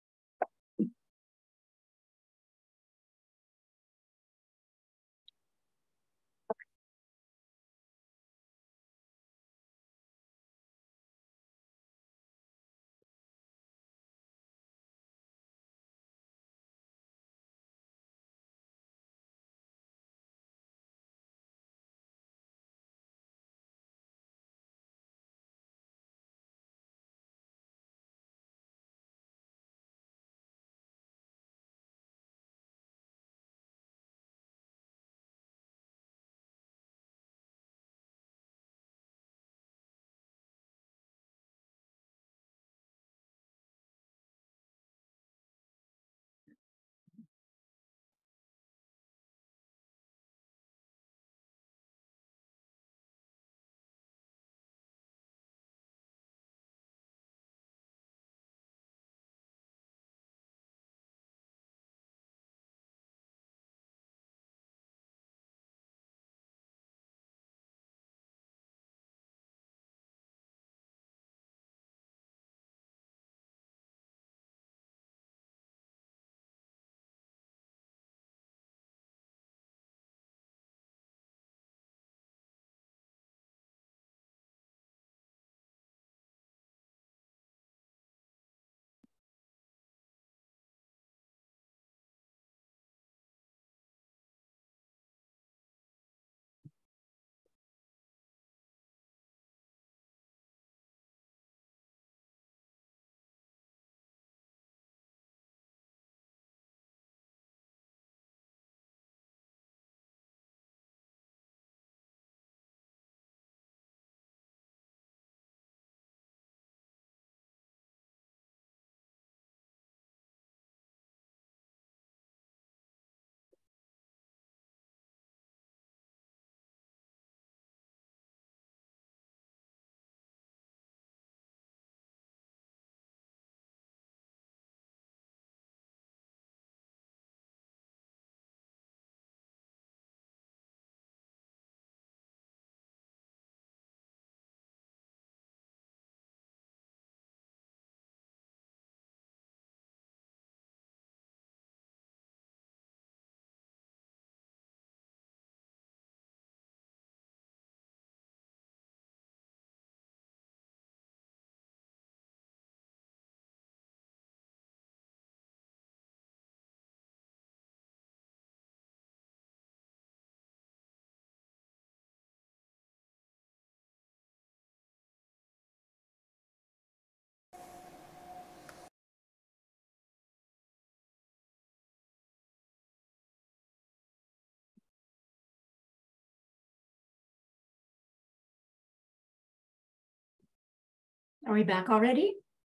Are we back already?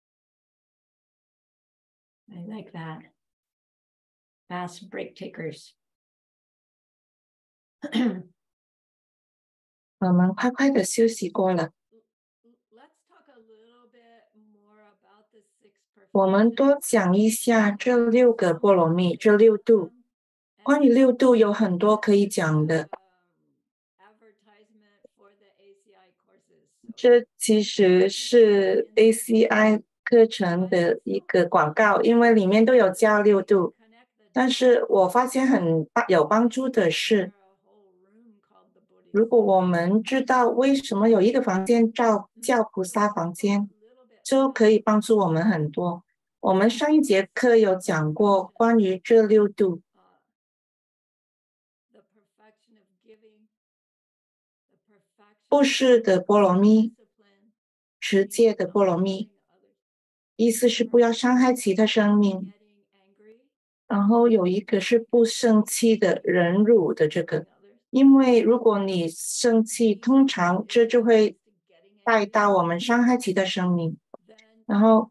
I like that. Fast break takers. 我们快快的休息过了，我们多讲一下这6个波罗蜜，这6度。关于6度有很多可以讲的， 这其实是 ACI 课程的一个广告，因为里面都有教6度。但是我发现有帮助的是，如果我们知道为什么有一个房间叫菩萨房间，就可以帮助我们很多。我们上一节课有讲过关于这6度，布施的波罗蜜，持戒的波罗蜜，意思是不要伤害其他生命。然后有一个是不生气的忍辱的这个，因为如果你生气，通常这就会带到我们伤害其他生命，然后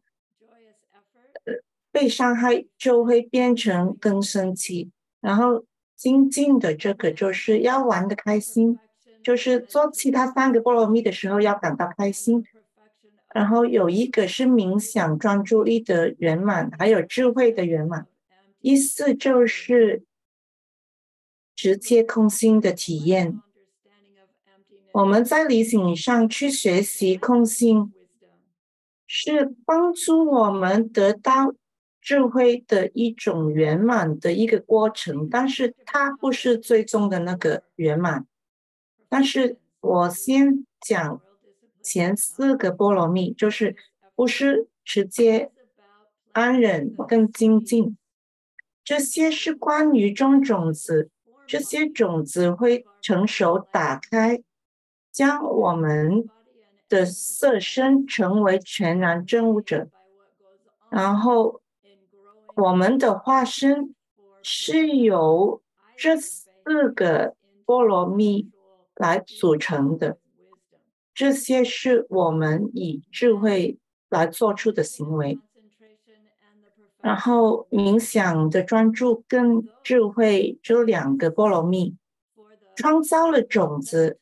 被伤害就会变成更生气，然后精进的这个就是要玩的开心，就是做其他3个波罗蜜的时候要感到开心。然后有一个是冥想专注力的圆满，还有智慧的圆满。意思就是直接空心的体验。我们在理性上去学习空心，是帮助我们得到智慧的一种圆满的一个过程，但是它不是最终的那个圆满。但是我先讲前4个波罗蜜，就是不是直接安忍跟精进。这些是关于种子，这些种子会成熟打开，将我们的色身成为全然证悟者。然后我们的化身是由这4个波罗蜜来组成的，这些是我们以智慧来做出的行为。然后冥想的专注跟智慧这2个波罗蜜创造了种子，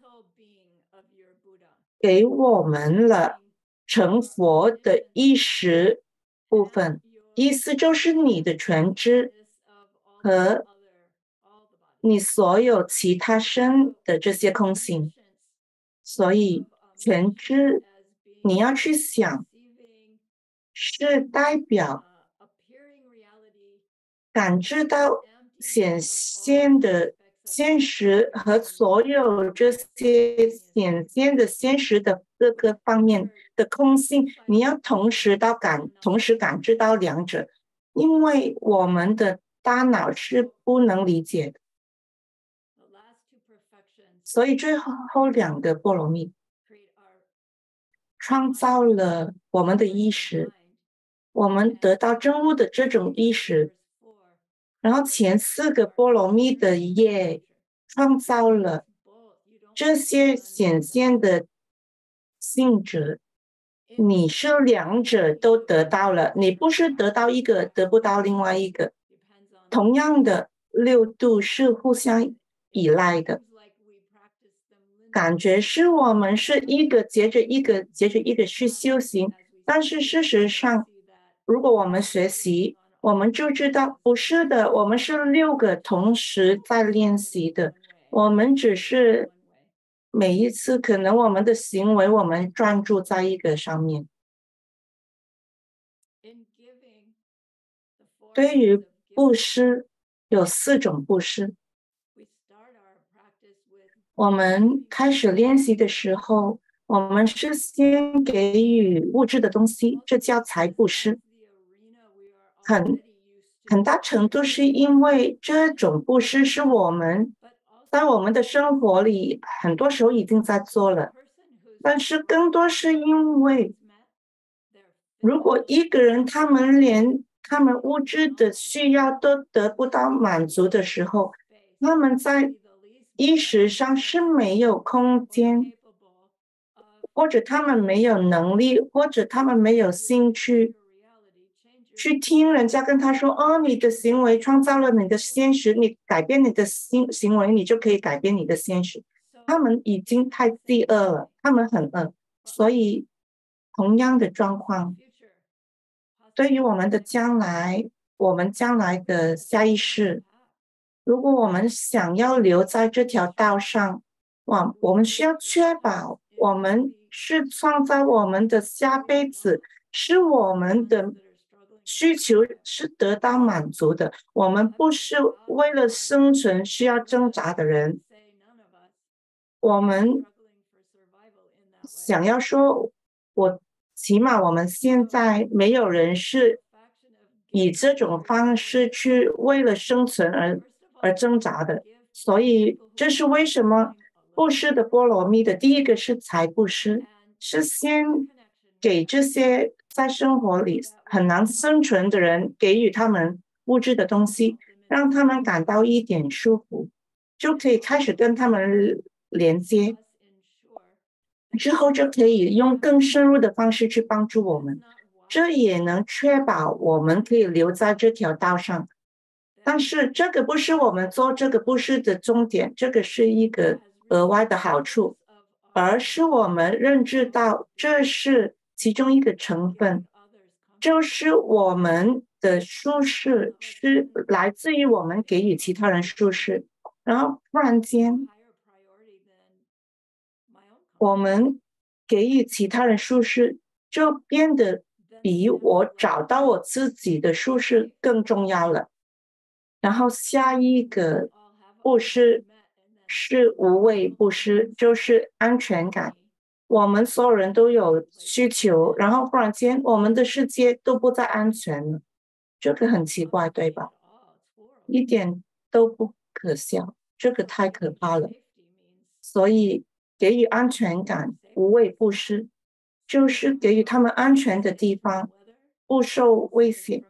给我们了成佛的意识部分，意思就是你的全知和你所有其他身的这些空性。所以全知你要去想，是代表感知到显现的现实和所有这些显现的现实的各个方面的空性，你要同时感知到2者，因为我们的大脑是不能理解的。所以最后2个波罗蜜创造了我们的意识，我们得到真悟的这种意识。然后前4个波罗蜜的业创造了这些显现的性质，你是2者都得到了，你不是得到一个得不到另外一个。同样的6度是互相依赖的，感觉是我们是一个接着一个接着一个去修行，但是事实上，如果我们学习，我们就知道不是的，我们是6个同时在练习的，我们只是每一次可能我们的行为，我们专注在一个上面。对于布施，有4种布施。我们开始练习的时候，我们是先给予物质的东西，这叫财布施。很大程度是因为这种布施是我们在我们的生活里很多时候已经在做了，但是更多是因为如果一个人他们连他们物质的需要都得不到满足的时候，他们在意识上是没有空间，或者他们没有能力，或者他们没有兴趣去听人家跟他说，哦，你的行为创造了你的现实，你改变你的行为，你就可以改变你的现实。他们已经太饥饿了，他们很饿，所以同样的状况，对于我们的将来，我们将来的下一世，如果我们想要留在这条道上，我们需要确保我们是创造我们的下辈子，是我们的需求是得到满足的。我们不是为了生存需要挣扎的人。我们想要说，起码我们现在没有人是以这种方式去为了生存而挣扎的。所以这是为什么布施的波罗蜜的第一个是财布施，是先给这些在生活里很难生存的人给予他们物质的东西，让他们感到一点舒服，就可以开始跟他们连接，之后就可以用更深入的方式去帮助我们，这也能确保我们可以留在这条道上。但是这个不是我们做这个不是的终点，这个是一个额外的好处，而是我们认知到这是其中一个成分，就是我们的舒适是来自于我们给予其他人舒适，然后突然间我们给予其他人舒适，就变得比我找到我自己的舒适更重要了。然后下一个布施是无畏布施，就是安全感。我们所有人都有需求，然后忽然间我们的世界都不再安全了，这个很奇怪，对吧？一点都不可笑，这个太可怕了。所以给予安全感，无畏不施，就是给予他们安全的地方，不受威胁，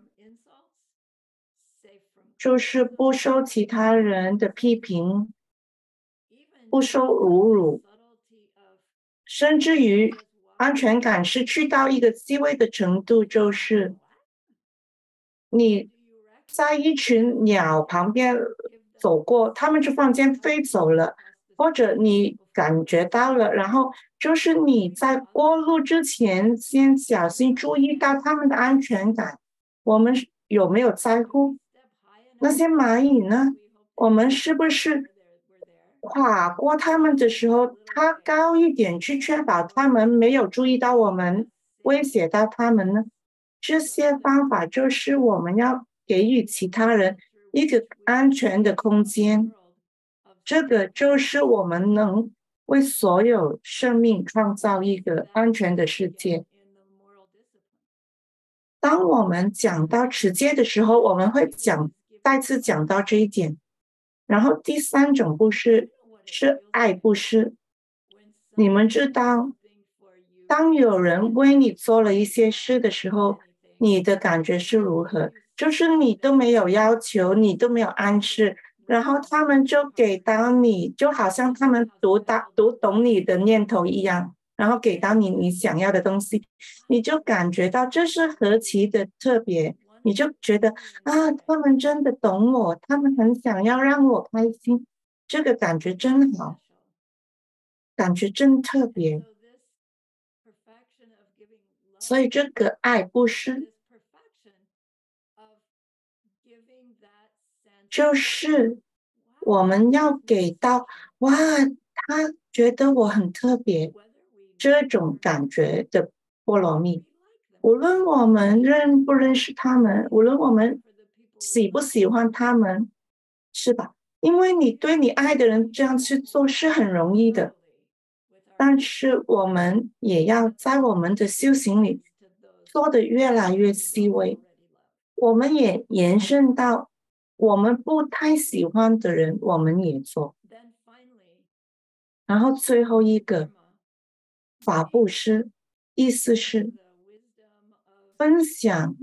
就是不受其他人的批评，不受侮辱，甚至于安全感是去到一个细微的程度，就是你在一群鸟旁边走过，它们就突然间飞走了，或者你感觉到了，然后就是你在过路之前先小心注意到它们的安全感。我们有没有在乎那些蚂蚁呢？我们是不是跨过它们的时候，它高一点，去确保它们没有注意到我们，威胁到它们呢？这些方法就是我们要给予其他人一个安全的空间，这个就是我们能为所有生命创造一个安全的世界。当我们讲到持戒的时候，我们会再次讲到这一点。然后第三种布施是爱布施。你们知道，当有人为你做了一些事的时候，你的感觉是如何？就是你都没有要求，你都没有暗示，然后他们就给到你，就好像他们读懂你的念头一样，然后给到你想要的东西，你就感觉到这是何其的特别，你就觉得啊，他们真的懂我，他们很想要让我开心，这个感觉真好，感觉真特别。所以这个爱不是，就是我们要给到哇，他觉得我很特别这种感觉的菠萝蜜。无论我们认不认识他们，无论我们喜不喜欢他们，是吧？因为你对你爱的人这样去做是很容易的，但是我们也要在我们的修行里做的越来越细微，我们也延伸到我们不太喜欢的人，我们也做。然后最后一个法布施，意思是分享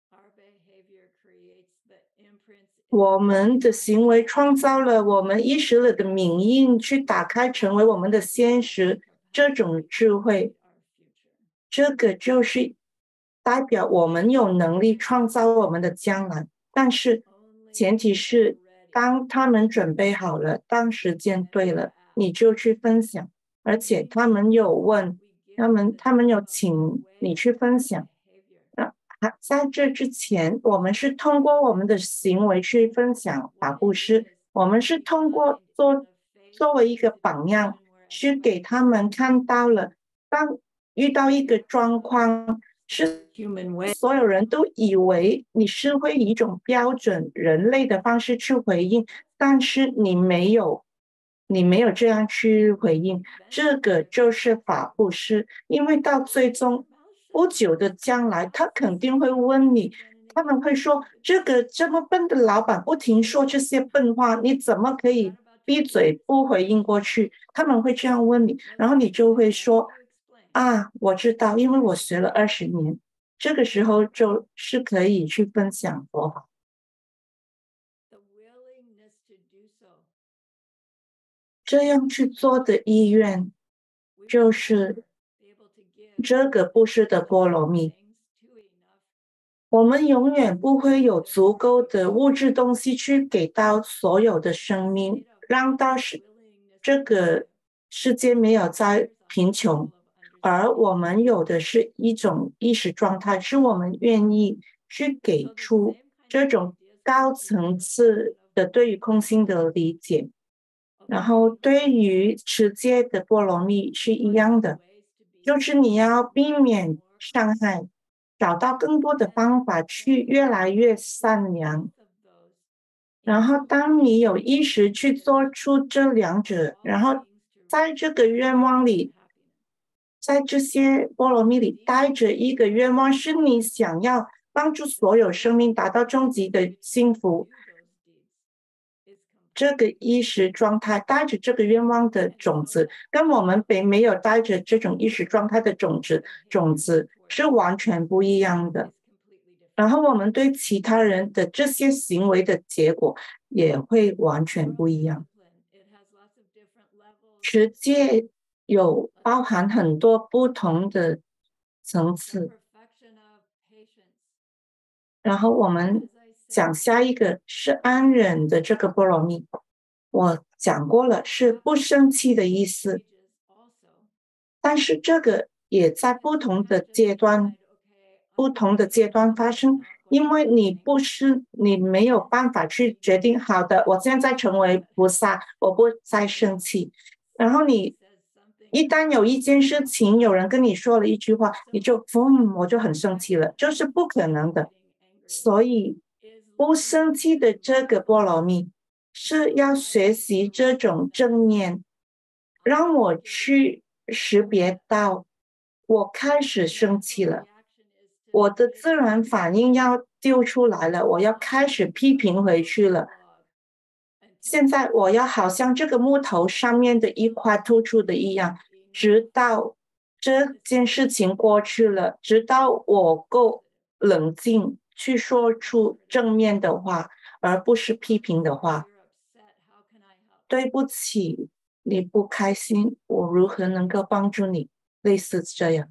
我们的行为创造了我们意识里的名印，去打开成为我们的现实，这种智慧，这个就是代表我们有能力创造我们的将来。但是前提是，当他们准备好了，当时间对了，你就去分享。而且他们有问，他们有请你去分享。在这之前，我们是通过我们的行为去分享法布施，我们是通过作为一个榜样，去给他们看到了当遇到一个状况，是 human way. 所有人都以为你是会以一种标准人类的方式去回应，但是你没有这样去回应，这个就是法布施，因为到最终不久的将来，他肯定会问你，他们会说这个这么笨的老板不停说这些笨话，你怎么可以闭嘴不回应过去？他们会这样问你，然后你就会说啊，我知道，因为我学了20年。这个时候就是可以去分享佛法。这样去做的意愿，就是这个布施的波罗蜜。我们永远不会有足够的物质东西去给到所有的生命，让到这个世界没有再贫穷，而我们有的是一种意识状态，是我们愿意去给出这种高层次的对于空性的理解。然后对于持戒的波罗蜜是一样的，就是你要避免伤害，找到更多的方法去越来越善良。然后当你有意识去做出这两者，然后在这个愿望里，在这些波罗蜜里带着一个愿望，是你想要帮助所有生命达到终极的幸福。这个意识状态带着这个愿望的种子，跟我们并没有带着这种意识状态的种子是完全不一样的。然后我们对其他人的这些行为的结果也会完全不一样。持戒有包含很多不同的层次，然后我们讲下一个是安忍的这个波罗蜜。我讲过了，是不生气的意思，但是这个也在不同的阶段发生，因为你没有办法去决定，好的，我现在成为菩萨，我不再生气。然后你一旦有一件事情，有人跟你说了一句话，你就我就很生气了，这是不可能的。所以不生气的这个波罗蜜是要学习这种正念，让我去识别到我开始生气了，我的自然反应要丢出来了，我要开始批评回去了。现在我要好像这个木头上面的一块突出的一样，直到这件事情过去了，直到我够冷静去说出正面的话，而不是批评的话。对不起，你不开心，我如何能够帮助你？类似这样，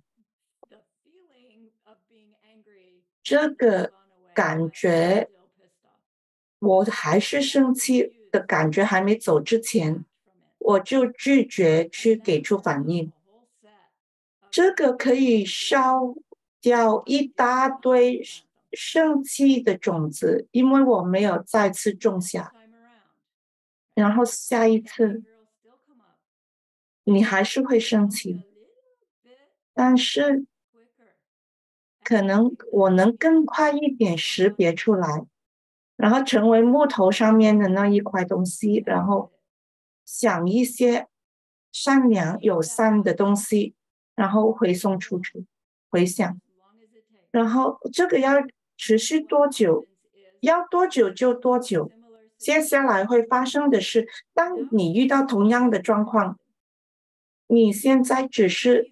这个感觉，我还是生气的感觉还没走之前，我就拒绝去给出反应。这个可以烧掉一大堆生气的种子，因为我没有再次种下。然后下一次你还是会生气，但是可能我能更快一点识别出来，然后成为木头上面的那一块东西，然后想一些善良友善的东西，然后回送出去，回想，然后这个要持续多久？要多久就多久。接下来会发生的是，当你遇到同样的状况，你现在只是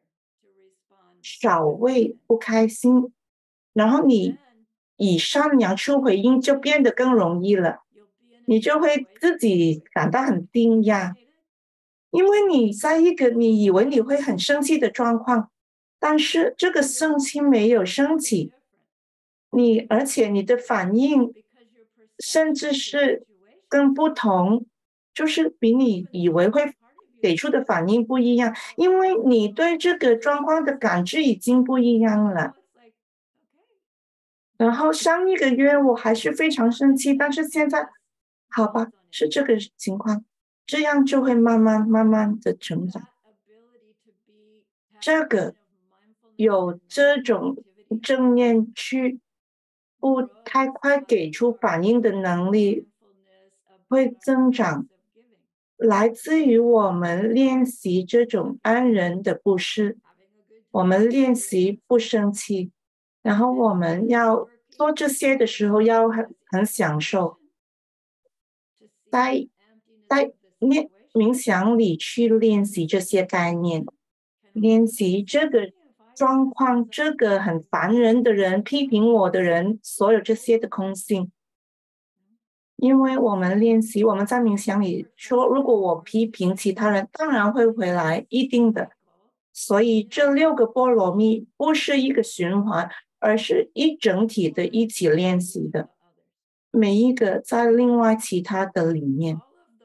少为不开心，然后你以善良去回应，就变得更容易了。你就会自己感到很惊讶，因为你在一个你以为你会很生气的状况，但是这个生气没有升起，而且你的反应甚至是跟不同，就是比你以为会给出的反应不一样，因为你对这个状况的感知已经不一样了。然后上一个月我还是非常生气，但是现在好吧，是这个情况，这样就会慢慢慢慢的成长。 这个有这种正念去不太快给出反应的能力会增长，来自于我们练习这种安忍的布施，我们练习不生气，然后我们要做这些的时候要很享受，在冥想里去练习这些概念，练习这个状况，这个很烦人的人，批评我的人，所有这些的空性。因为我们练习，我们在冥想里说，如果我批评其他人，当然会回来，一定的。所以这6个波罗蜜不是一个循环，而是一整体的一起练习的，每一个在另外其他的里面。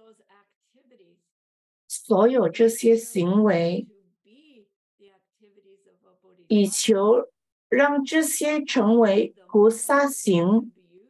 所有这些行为，以求让这些成为菩萨行，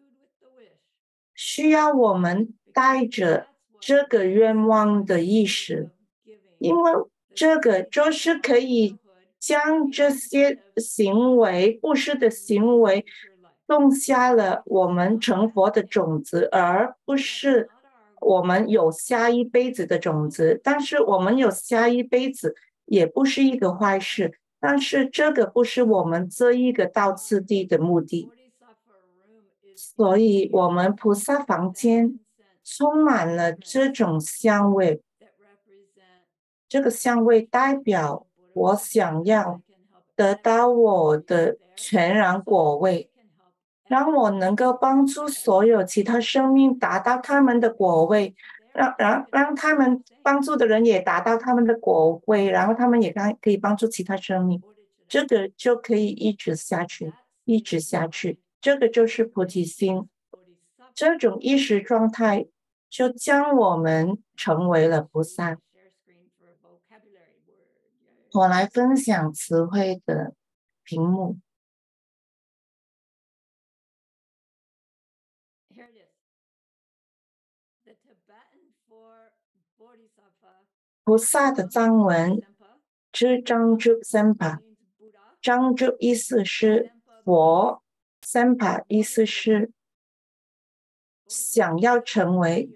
需要我们带着这个愿望的意识，因为这个就是可以将这些行为、布施的行为种下了我们成佛的种子，而不是我们有下一辈子的种子。但是我们有下一辈子也不是一个坏事，但是这个不是我们这一个道次第的目的。所以我们菩萨房间充满了这种香味，这个香味代表我想要得到我的全然果位，让我能够帮助所有其他生命达到他们的果位，让他们帮助的人也达到他们的果位，然后他们也可以帮助其他生命，这个就可以一直下去，一直下去。这个就是菩提心，这种意识状态就将我们成为了菩萨。我来分享词汇的屏幕。菩萨的藏文是张住三帕，张住意思是佛，三帕意思是想要成为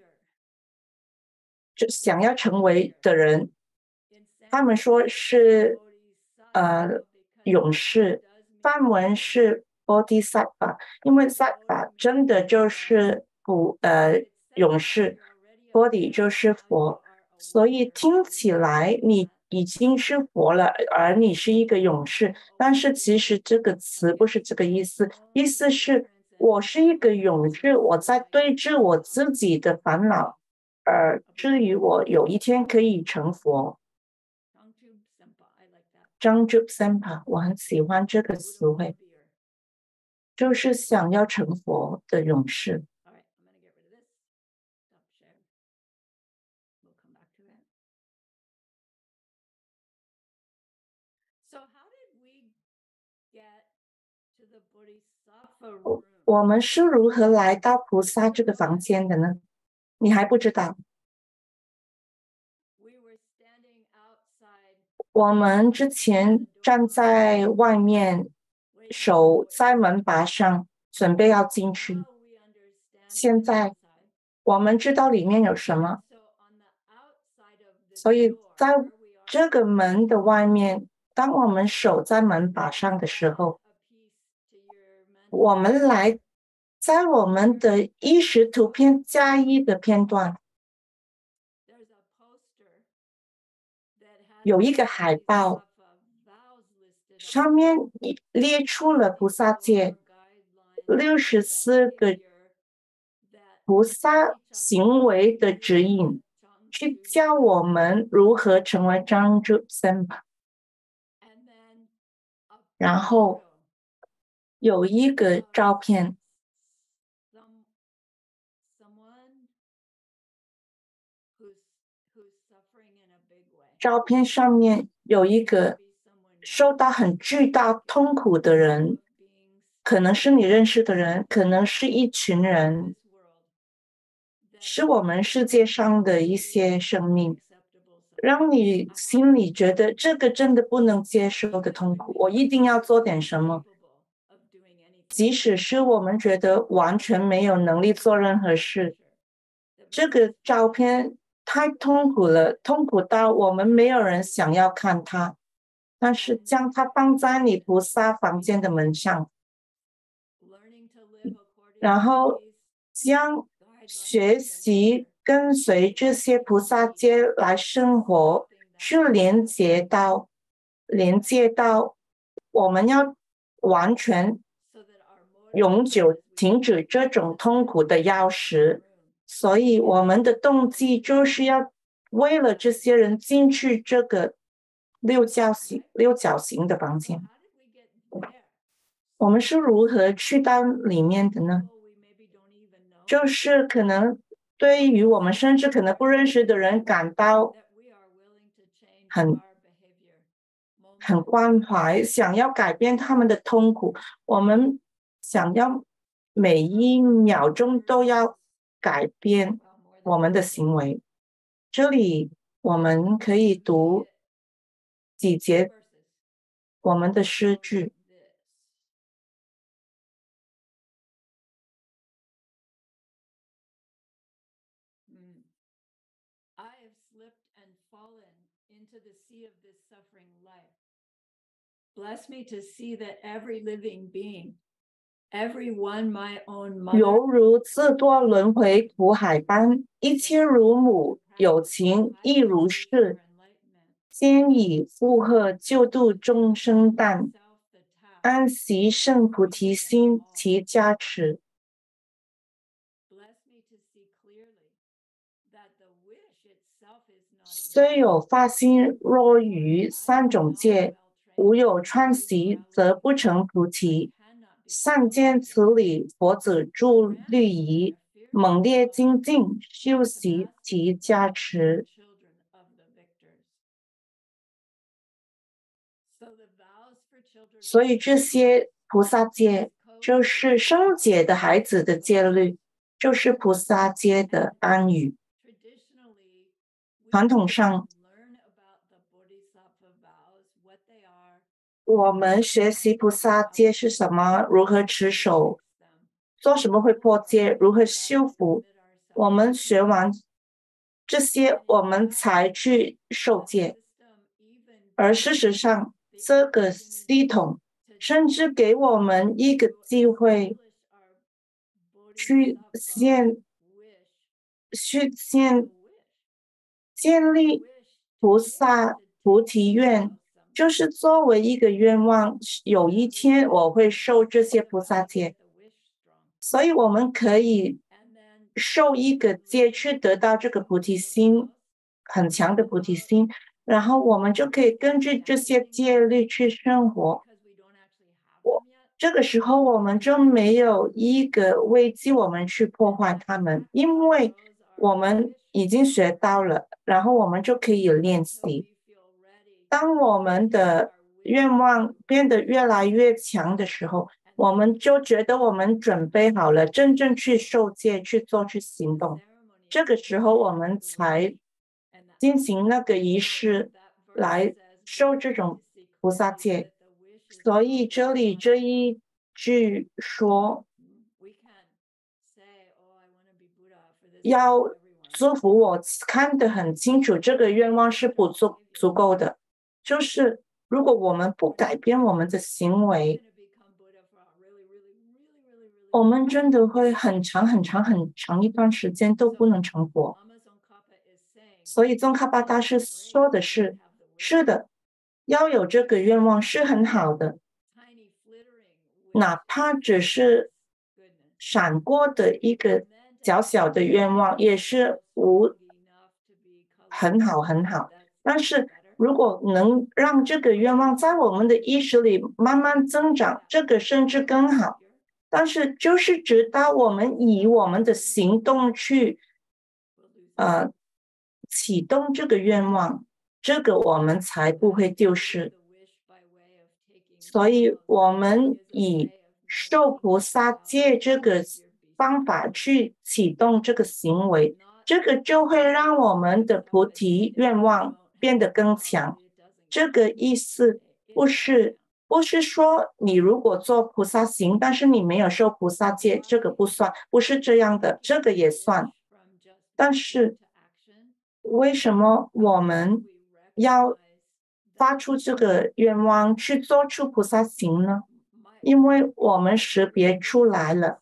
的人，他们说是勇士，梵文是 bodhisattva， 因为 sattva 真的就是勇士，body 就是佛，所以听起来你已经是佛了，而你是一个勇士，但是其实这个词不是这个意思，意思是我是一个勇士，我在对峙我自己的烦恼，至于我有一天可以成佛。张住三帕，我很喜欢这个词汇，就是想要成佛的勇士。我们是如何来到菩萨这个房间的呢？你还不知道。我们之前站在外面，手在门把上，准备要进去。现在我们知道里面有什么，所以在这个门的外面，当我们手在门把上的时候，我们来在我们的意识图片加一个片段，有一个海报，上面列出了菩萨戒64个菩萨行为的指引，去教我们如何成为张住三帕。然后有一个照片，照片上面有一个受到很巨大痛苦的人，可能是你认识的人，可能是一群人，是我们世界上的一些生命， 让你心里觉得这个真的不能接受的痛苦，我一定要做点什么。即使是我们觉得完全没有能力做任何事，这个照片太痛苦了，痛苦到我们没有人想要看它。但是将它放在你菩萨房间的门上，然后将学习跟随这些菩萨戒来生活，去连接到我们要完全永久停止这种痛苦的钥匙。所以我们的动机就是要为了这些人进去这个六角形的房间。我们是如何去到里面的呢？就是可能对于我们甚至可能不认识的人感到很关怀，想要改变他们的痛苦，我们想要每一秒钟都要改变我们的行为。这里我们可以读几节我们的诗句。 I have slipped and fallen into the sea of this suffering life. Bless me to see that every living being, every one my own mother, 犹如自堕轮回苦海般，一切如母，有情亦如是。兼以负荷救度众生担，安息圣菩提心其加持。虽有发心若于三种界，无有串习，则不成菩提。善见此理，佛子助律仪，猛烈精进，修习其加持。所以这些菩萨戒就是圣洁的孩子的戒律，就是菩萨戒的安语。传统上，我们学习菩萨戒是什么，如何持守，做什么会破戒，如何修复。我们学完这些，我们才去受戒。而事实上，这个系统甚至给我们一个机会去建立菩萨菩提愿，就是作为一个愿望，有一天我会受这些菩萨戒，所以我们可以受一个戒去得到这个菩提心，很强的菩提心，然后我们就可以根据这些戒律去生活。这个时候我们就没有一个危机我们去破坏他们，因为我们已经学到了，然后我们就可以练习。当我们的愿望变得越来越强的时候，我们就觉得我们准备好了，真正去受戒、去做、去行动。这个时候我们才进行那个仪式来受这种菩萨戒。所以这里这一句说，要祝福我看得很清楚，这个愿望是不足够的。就是如果我们不改变我们的行为，我们真的会很长很长很长一段时间都不能成佛。所以宗喀巴大师说的是的，要有这个愿望是很好的，哪怕只是闪过的一个小小的愿望，也是很好很好。但是如果能让这个愿望在我们的意识里慢慢增长，这个甚至更好。但是就是直到我们以我们的行动去启动这个愿望，这个我们才不会丢失。所以我们以受菩萨戒这个方法去启动这个行为，这个就会让我们的菩提愿望变得更强。这个意思不是说你如果做菩萨行，但是你没有受菩萨戒，这个不算，不是这样的，这个也算。但是为什么我们要发出这个愿望去做出菩萨行呢？因为我们识别出来了，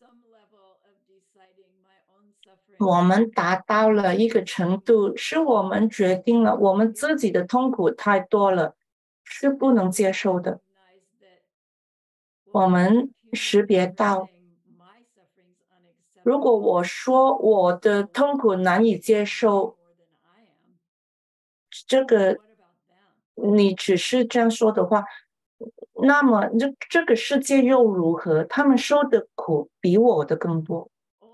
我们达到了一个程度，是我们决定了我们自己的痛苦太多了，是不能接受的。我们识别到，如果我说我的痛苦难以接受，这个你只是这样说的话，那么这个世界又如何？他们受的苦比我的更多。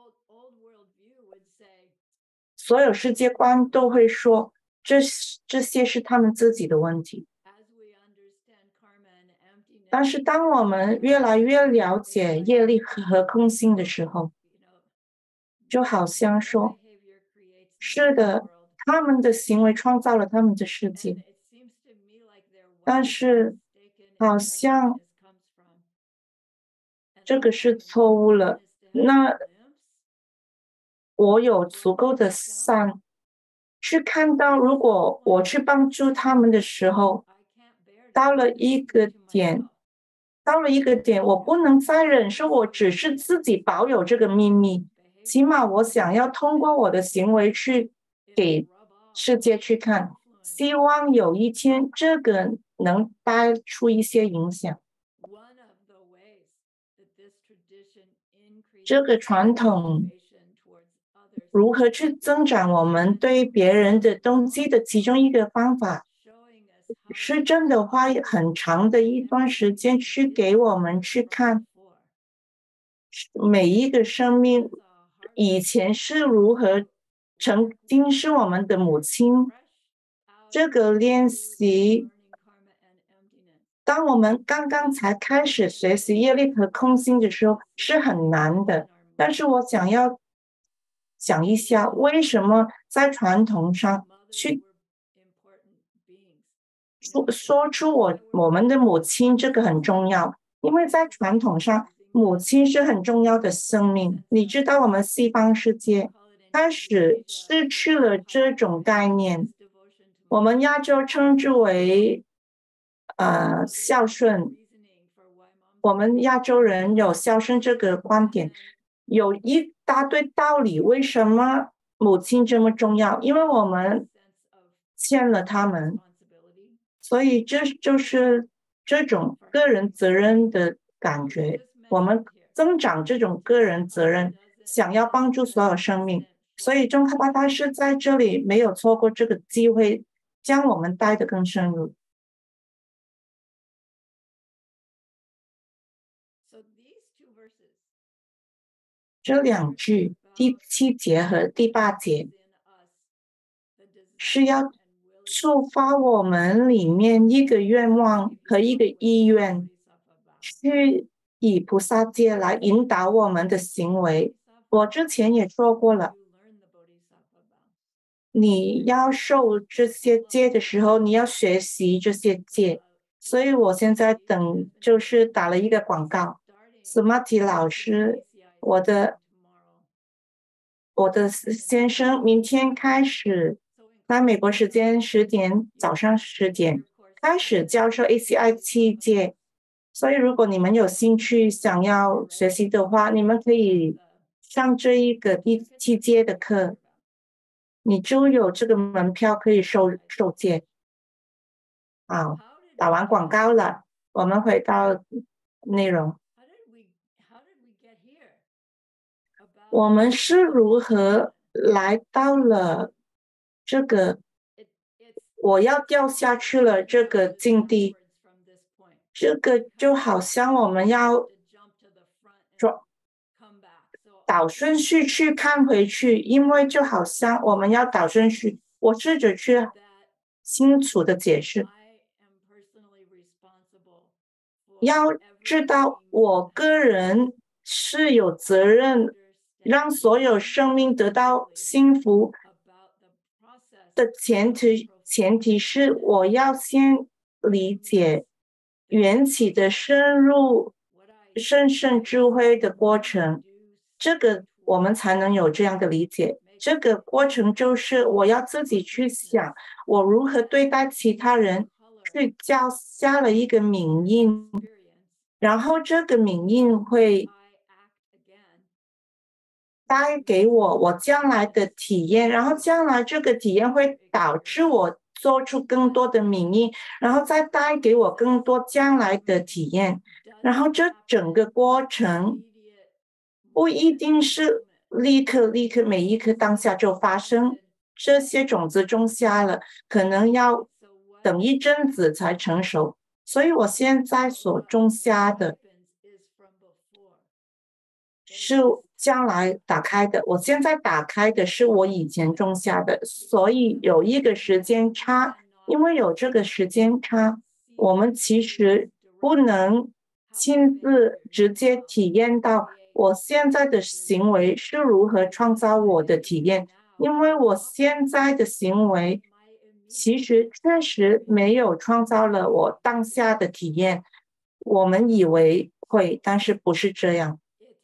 所有世界观都会说，这些是他们自己的问题。但是当我们越来越了解业力和空性的时候，就好像说，是的，他们的行为创造了他们的世界，但是好像这个是错误了。那我有足够的善去看到，如果我去帮助他们的时候，到了一个点，到了一个点，我不能再忍受，我只是自己保有这个秘密。起码我想要通过我的行为去给世界去看，希望有一天这个能带出一些影响。这个传统如何去增长我们对别人的东西的其中一个方法，是真的花很长的一段时间去给我们去看每一个生命以前是如何曾经是我们的母亲。这个练习，当我们刚刚才开始学习业力和空心的时候是很难的。但是我想要讲一下，为什么在传统上去说出我们的母亲，这个很重要，因为在传统上，母亲是很重要的生命。你知道，我们西方世界开始失去了这种概念，我们亚洲称之为孝顺。我们亚洲人有孝顺这个观点，有一大堆道理。为什么母亲这么重要？因为我们欠了他们，所以这就是这种个人责任的感觉。我们增长这种个人责任，想要帮助所有生命。所以中科大师在这里没有错过这个机会，将我们带得更深入。这两句第七节和第八节是要触发我们里面一个愿望和一个意愿，去以菩萨戒来引导我们的行为。我之前也说过了，你要受这些戒的时候，你要学习这些戒。所以我现在等就是打了一个广告 ，Smarty 老师，我的先生明天开始，在美国时间10点，早上10点开始教授 ACI 7届。所以如果你们有兴趣想要学习的话，你们可以上这一个第7届的课，你就有这个门票可以受戒。好，打完广告了，我们回到内容。我们是如何来到了这个我要掉下去了这个境地？这个就好像我们要倒顺序去看回去，因为就好像我们要倒顺序，我试着去清楚的解释，要知道我个人是有责任让所有生命得到幸福的前提前提是我要先理解缘起的深入甚深智慧的过程，这个我们才能有这样的理解。这个过程就是我要自己去想，我如何对待其他人，去下了一个冥印，然后这个冥印会带给我将来的体验，然后将来这个体验会导致我做出更多的冥印，然后再带给我更多将来的体验，然后这整个过程不一定是立刻每一刻当下就发生，这些种子种下了，可能要等一阵子才成熟。所以我现在所种下的是将来打开的，我现在打开的是我以前种下的，所以有一个时间差，因为有这个时间差，我们其实不能亲自直接体验到我现在的行为是如何创造我的体验，因为我现在的行为其实确实没有创造了我当下的体验，我们以为会，但是不是这样。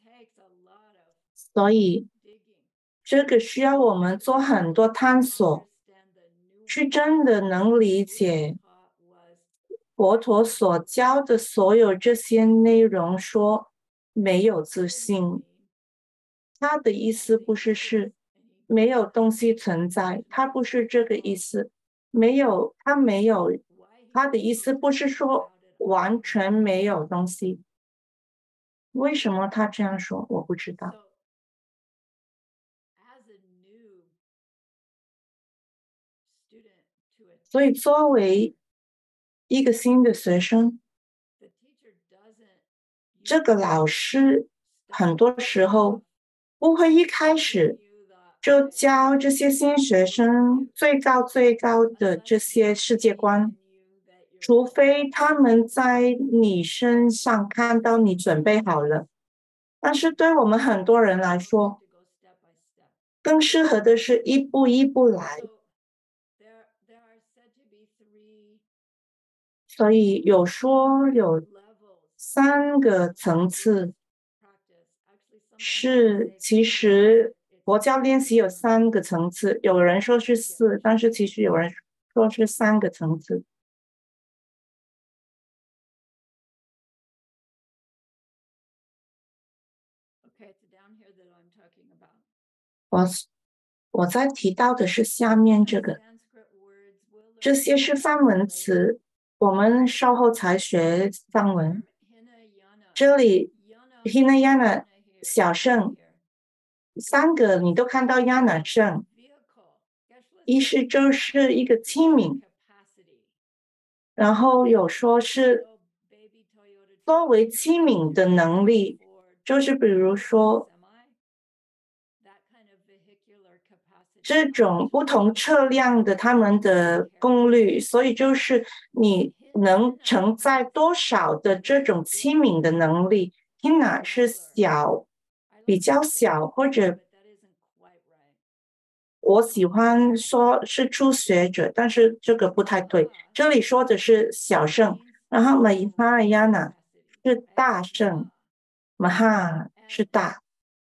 所以这个需要我们做很多探索，去真的能理解佛陀所教的所有这些内容，说没有自信，他的意思不是没有东西存在，他不是这个意思。没有，他的意思不是说完全没有东西。为什么他这样说？我不知道。所以作为一个新的学生，这个老师很多时候不会一开始就教这些新学生最高的这些世界观，除非他们在你身上看到你准备好了。但是对我们很多人来说，更适合的是一步一步来。所以有3个层次，是其实佛教练习有3个层次，有人说是4，但是其实有人说是3个层次。我我在提到的是下面这个，这些是梵文词，我们稍后才学梵文。这里 Hinayana 小圣3个你都看到 Yana 圣，意思就是一个器皿，然后有说是作为器皿的能力，就是比如说这种不同车辆的他们的功率，所以就是你能承载多少的这种器皿的能力。Hina 是小，比较小，或者我喜欢说是初学者，但是这个不太对。这里说的是小圣，然后 Mahayana 是大圣，Maha 是大，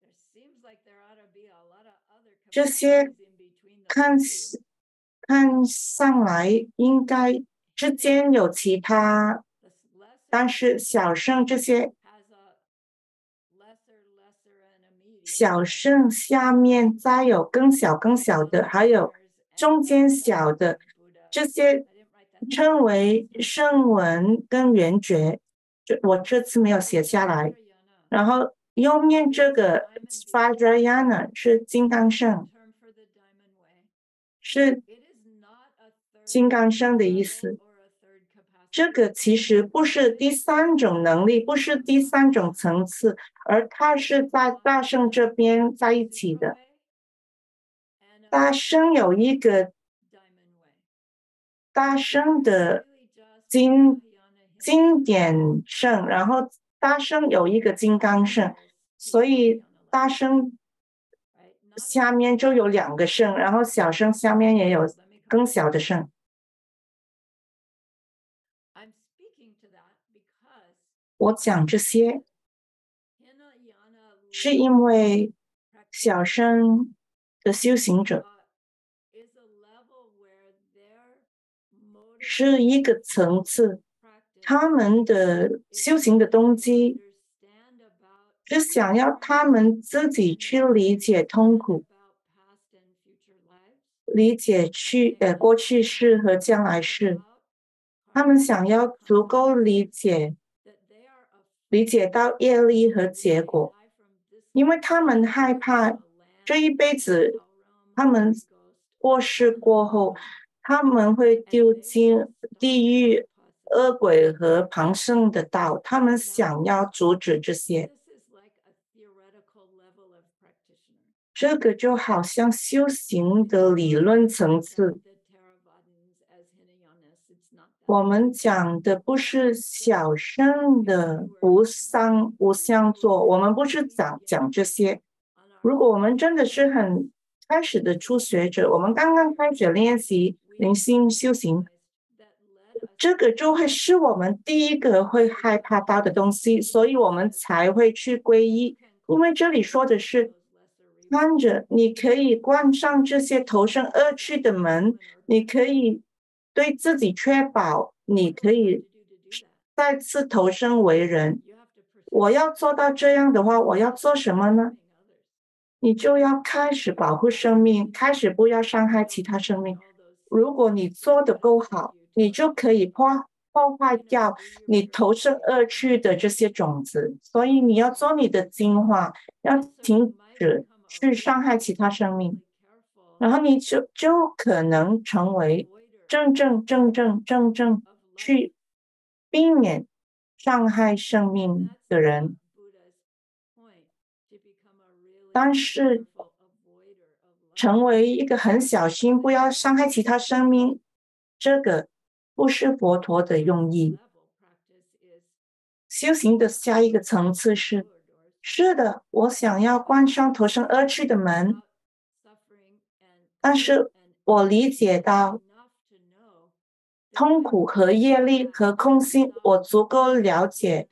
这些看看上来应该之间有其他，但是小圣这些小圣下面再有更小的，还有中间小的，这些称为圣文跟圆觉。我这次没有写下来。然后右面这个 Vajrayana 是金刚圣，是金刚圣的意思。这个其实不是第三种能力，不是第三种层次，而它是在大圣这边在一起的。大圣有一个大圣的经典圣，然后大圣有一个金刚圣，所以大圣下面就有2个圣，然后小圣下面也有更小的圣。 我讲这些是因为小乘的修行者是一个层次，他们的修行的动机是想要他们自己去理解痛苦，理解过去式和将来式，他们想要足够理解到业力和结果，因为他们害怕这一辈子他们过世过后，他们会丢进地狱、恶鬼和旁生的道，他们想要阻止这些。这个就好像修行的理论层次，我们讲的不是小乘的无相座，我们不是讲这些。如果我们真的是很开始的初学者，我们刚刚开始练习灵性修行，这个就会是我们第一个会害怕到的东西，所以我们才会去皈依。因为这里说的是看着你可以关上这些投生恶趣的门，你可以对自己确保你可以再次投生为人。我要做到这样的话，我要做什么呢？你就要开始保护生命，开始不要伤害其他生命。如果你做的够好，你就可以破坏掉你投生恶趣的这些种子。所以你要做你的净化，要停止去伤害其他生命，然后你就可能成为真正去避免伤害生命的人。但是成为一个很小心，不要伤害其他生命，这个不是佛陀的用意。修行的下一个层次是的，我想要关上投生恶趣的门，但是我理解到痛苦和业力和空性，我足够了解，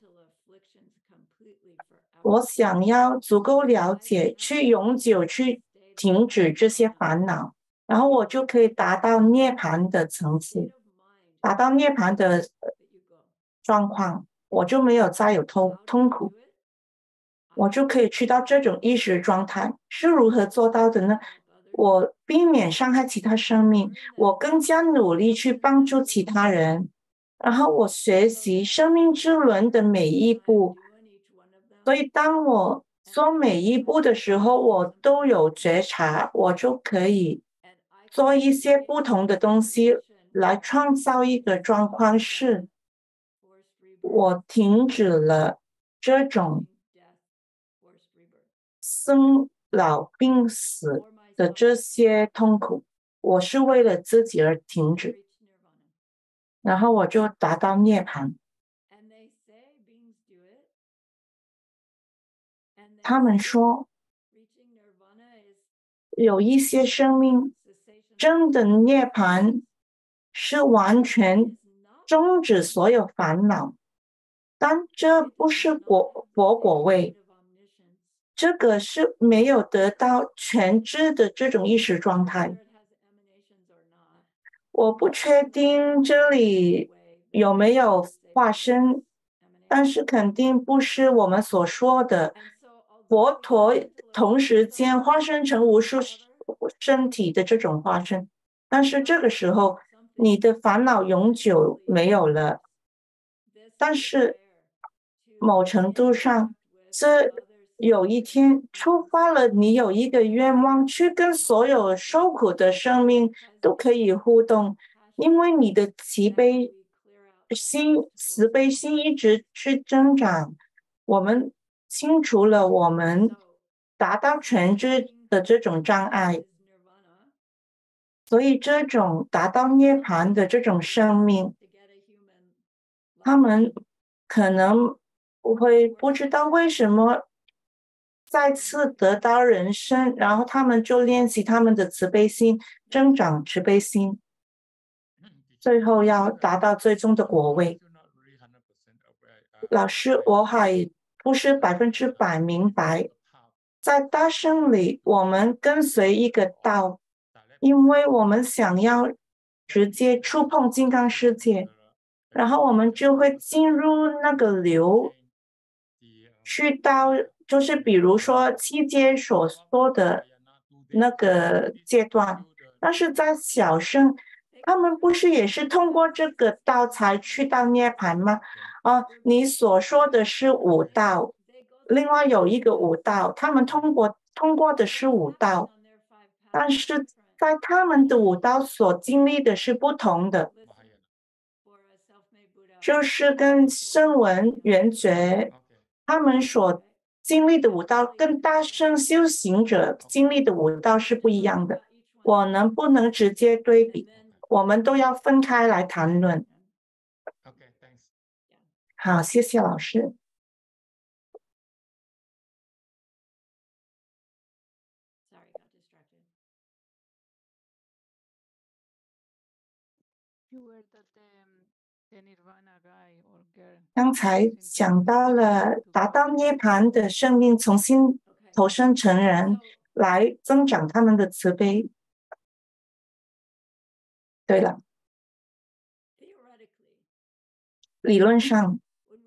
我想要足够了解，去永久去停止这些烦恼，然后我就可以达到涅槃的层次，达到涅槃的状况，我就没有再有痛苦，我就可以去到这种意识状态。是如何做到的呢？我避免伤害其他生命，我更加努力去帮助其他人，然后我学习生命之轮的每一步。所以当我做每一步的时候，我都有觉察，我就可以做一些不同的东西来创造一个状况，是我停止了这种生老病死的这些痛苦，我是为了自己而停止，然后我就达到涅槃。他们说，有一些生命真的涅槃是完全终止所有烦恼，但这不是佛果位，这个是没有得到全知的这种意识状态。我不确定这里有没有化身，但是肯定不是我们所说的佛陀同时间化身成无数身体的这种化身。但是这个时候，你的烦恼永久没有了。但是某程度上，这有一天触发了你有一个愿望，去跟所有受苦的生命都可以互动，因为你的慈悲心一直去增长。我们清除了我们达到全知的这种障碍，所以这种达到涅槃的这种生命，他们可能会不知道为什么再次得到人生，然后他们就练习他们的慈悲心，增长慈悲心，最后要达到最终的果位。 老师，我还不是100%明白，在大圣里，我们跟随一个道，因为我们想要直接触碰金刚世界，然后我们就会进入那个流，去到就是比如说七阶所说的那个阶段，但是在小圣，他们不是也是通过这个道才去到涅槃吗？你所说的是五道，另外有一个五道，他们通过的是五道，但是在他们的五道所经历的是不同的，就是跟声闻缘觉他们所经历的五道，跟大圣修行者经历的五道是不一样的。我能不能直接对比？我们都要分开来谈论。好，谢谢老师。刚才讲到了达到涅槃的生命重新投生成人，来增长他们的慈悲。对了，理论上，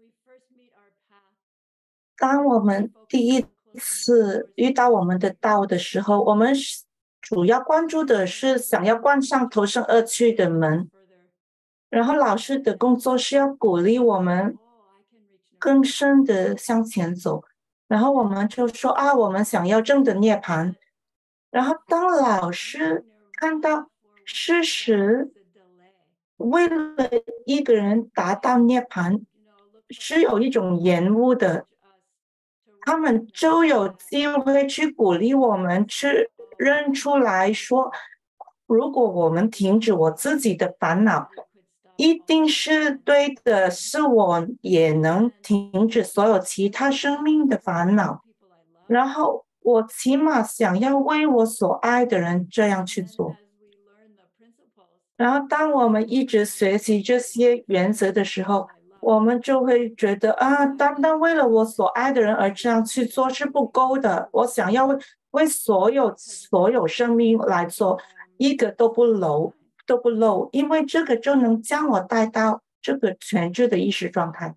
当我们第一次遇到我们的道的时候，我们主要关注的是想要关上投生恶趣的门，然后老师的工作是要鼓励我们更深的向前走，然后我们就说我们想要正的涅槃，然后当老师看到事实为了一个人达到涅槃是有一种延误的，他们就有机会去鼓励我们去认出来说，如果我们停止我自己的烦恼，一定是对的，是我也能停止所有其他生命的烦恼。然后我起码想要为我所爱的人这样去做。然后，当我们一直学习这些原则的时候，我们就会觉得单单为了我所爱的人而这样去做是不够的。我想要为所有生命来做，一个都不漏，因为这个就能将我带到这个全知的意识状态。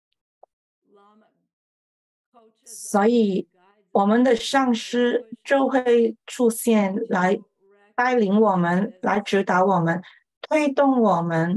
所以，我们的上师就会出现来带领我们，来指导我们，推动我们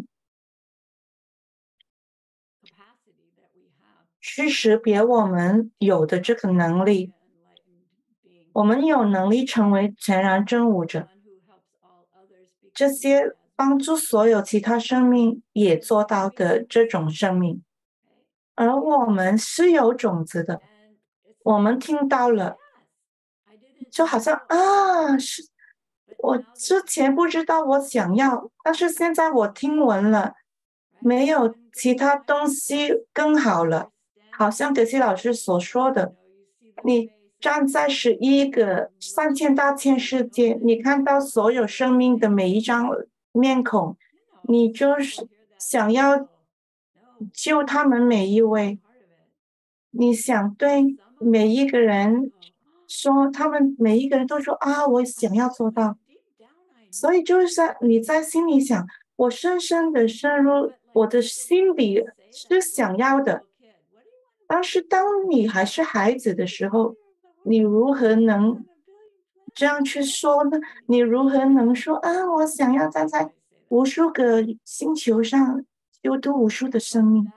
去识别我们有的这个能力。我们有能力成为全然真武者，这些帮助所有其他生命也做到的这种生命。而我们是有种子的，我们听到了，就好像是我之前不知道我想要，但是现在我听闻了，没有其他东西更好了。好像德西老师所说的，你站在11个3000大千世界，你看到所有生命的每一张面孔，你就是想要救他们每一位，你想对每一个人说，他们每一个人都说我想要做到。所以就是你在心里想，我深深的深入我的心底是想要的，但是当你还是孩子的时候，你如何能这样去说呢？你如何能说我想要站在无数个星球上救度无数的生命？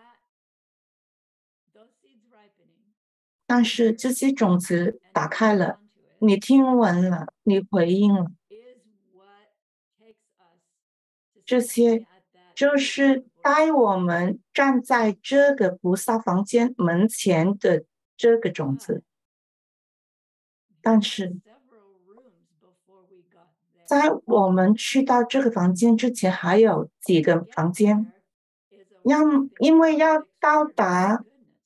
但是这些种子打开了，你听闻了，你回应了，这些就是带我们站在这个菩萨房间门前的这个种子。但是在我们去到这个房间之前，还有几个房间，因为要到达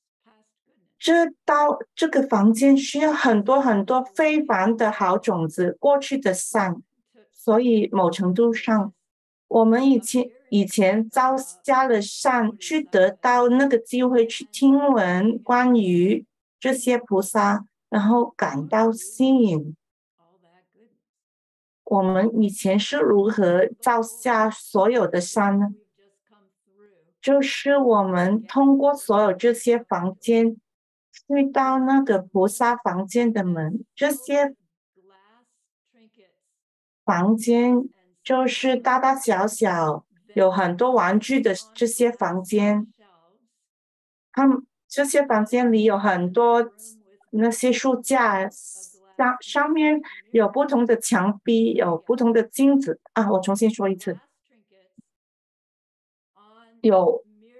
这个房间，需要很多很多非凡的好种子，过去的善，所以某程度上，我们以前造下了善，去得到那个机会去听闻关于这些菩萨，然后感到吸引。我们以前是如何造下所有的善呢？就是我们通过所有这些房间，去到那个菩萨房间的门，这些房间就是大大小小，有很多玩具的这些房间，他们这些房间里有很多那些书架，上面有不同的墙壁，有不同的镜子啊。我重新说一次，有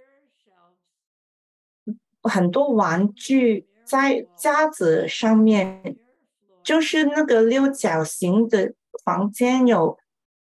很多玩具在架子上面，就是那个六角形的房间有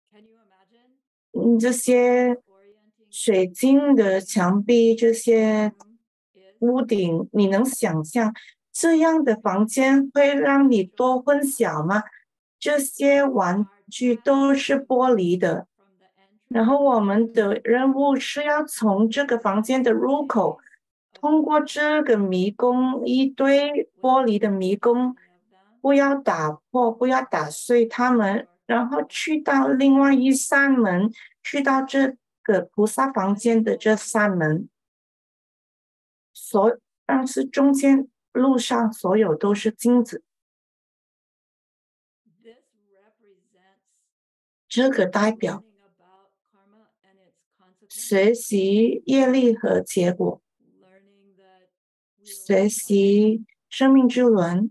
这些水晶的墙壁，这些屋顶，你能想象这样的房间会让你多混淆吗？这些玩具都是玻璃的，然后我们的任务是要从这个房间的入口，通过这个迷宫，一堆玻璃的迷宫，不要打破，不要打碎它们，然后去到另外一扇门，去到这个菩萨房间的这扇门，但是中间路上所有都是金子，这个代表学习业力和结果，学习生命之轮，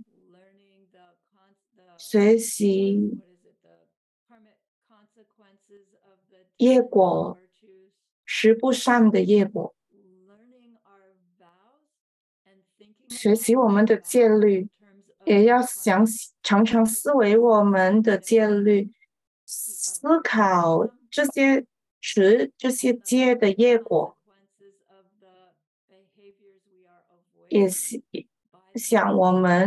学习业果，十不善的业果，学习我们的戒律，也要常常思维我们的戒律，思考这些戒的业果，也想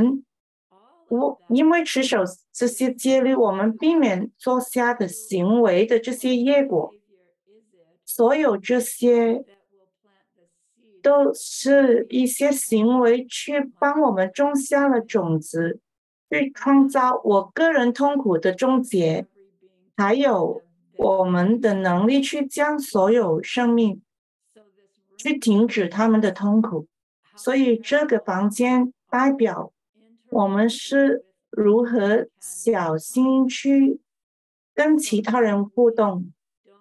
因为持守这些戒律，我们避免做下的行为的这些业果，所有这些都是一些行为去帮我们种下了种子，去创造我个人痛苦的终结，还有我们的能力去将所有生命去停止他们的痛苦。所以这个房间代表我们是如何小心去跟其他人互动，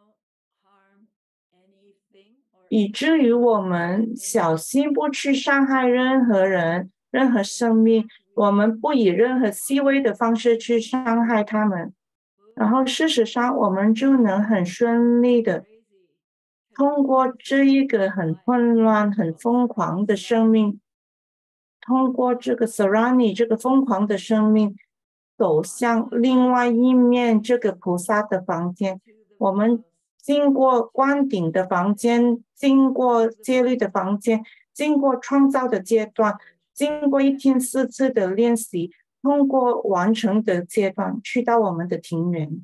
以至于我们小心不去伤害任何人、任何生命，我们不以任何细微的方式去伤害他们。然后事实上，我们就能很顺利的通过这一个很混乱、很疯狂的生命，通过这个 Sarahni 这个疯狂的生命，走向另外一面这个菩萨的房间。我们经过观顶的房间，经过戒律的房间，经过创造的阶段，经过一天4次的练习，通过完成的阶段，去到我们的庭园。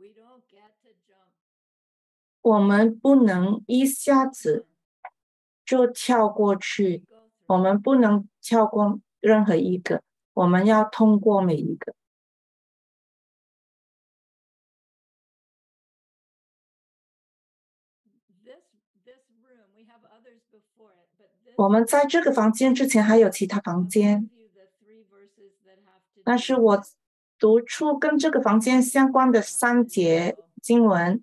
我们不能一下子就跳过去，我们不能跳过任何一个，我们要通过每一个。我们在这个房间之前还有其他房间，但是我读出跟这个房间相关的3节经文，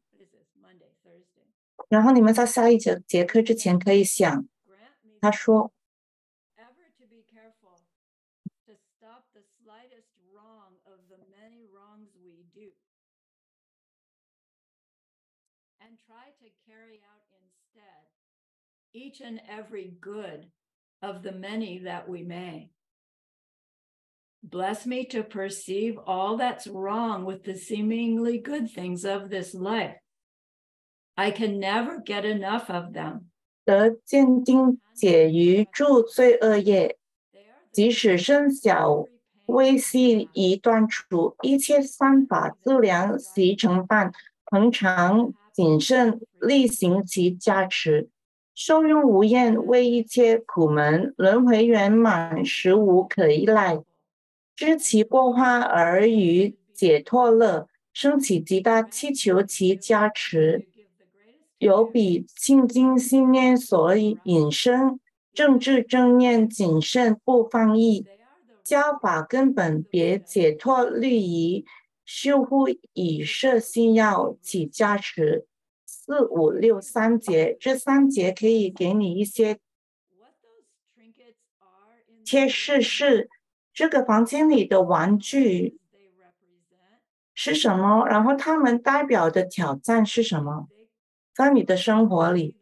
然后你们在下一节课之前可以想。他说 ，and try to carry out instead each and every good of the many that we may. Bless me to perceive all that's wrong with the seemingly good things of this life. I can never get enough of them. 得鉴定解于诸罪恶业，即使身小微细已断除，一切善法资粮习成办，恒常谨慎，力行其加持，受用无厌，为一切苦门轮回圆满，实无可依赖。知其过患而于解脱乐，升起极大祈求其加持，有彼清净信念所引生，正智正念谨慎不放逸，教法根本别解脱律仪，修护以摄心要起加持。四五六三节，这三节可以给你一些贴士，是这个房间里的玩具是什么，然后他们代表的挑战是什么。在你的生活里，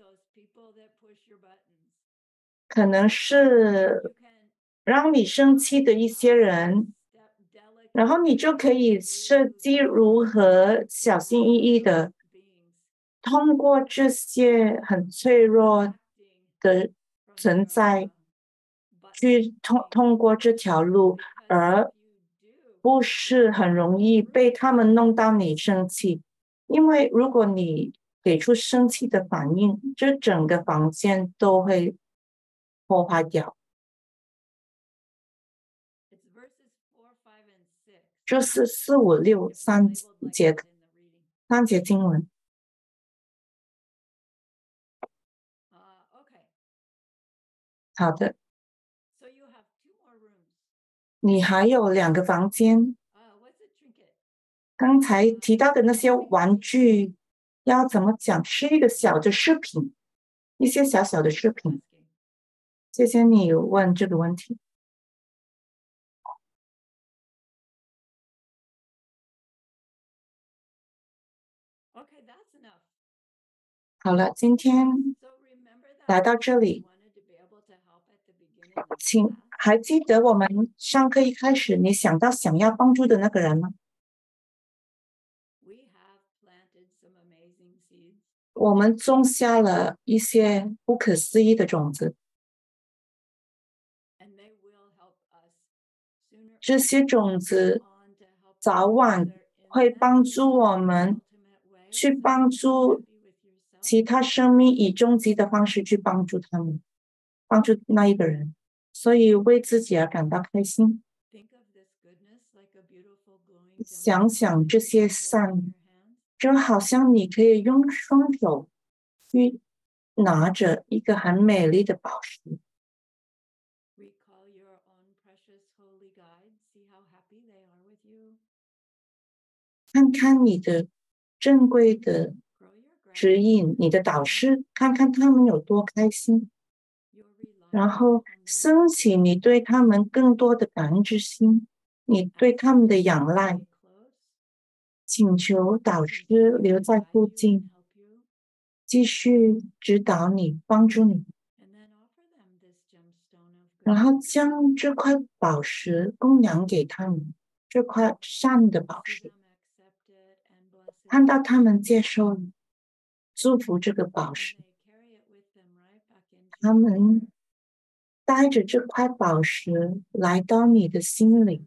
可能是让你生气的一些人，然后你就可以设计如何小心翼翼的通过这些很脆弱的存在，去通过这条路，而不是很容易被他们弄到你生气。因为如果你给出生气的反应，这整个房间都会破坏掉。就是四五六三节经文。好的，你还有2个房间。刚才提到的那些玩具，要怎么讲？是一个小的饰品，一些小小的饰品。谢谢你问这个问题。好了，今天来到这里，请还记得我们上课一开始你想要帮助的那个人吗？我们种下了一些不可思议的种子，这些种子早晚会帮助我们去帮助其他生命，以终极的方式去帮助他们，帮助那一个人，所以为自己而感到开心。想想这些善，就好像你可以用双手去拿着一个很美丽的宝石，看看你的正规的指引，你的导师，看看他们有多开心，然后升起你对他们更多的感恩之心，你对他们的仰赖，请求导师留在附近，继续指导你，帮助你，然后将这块宝石供养给他们，这块善的宝石，看到他们接受祝福这个宝石，他们带着这块宝石来到你的心里，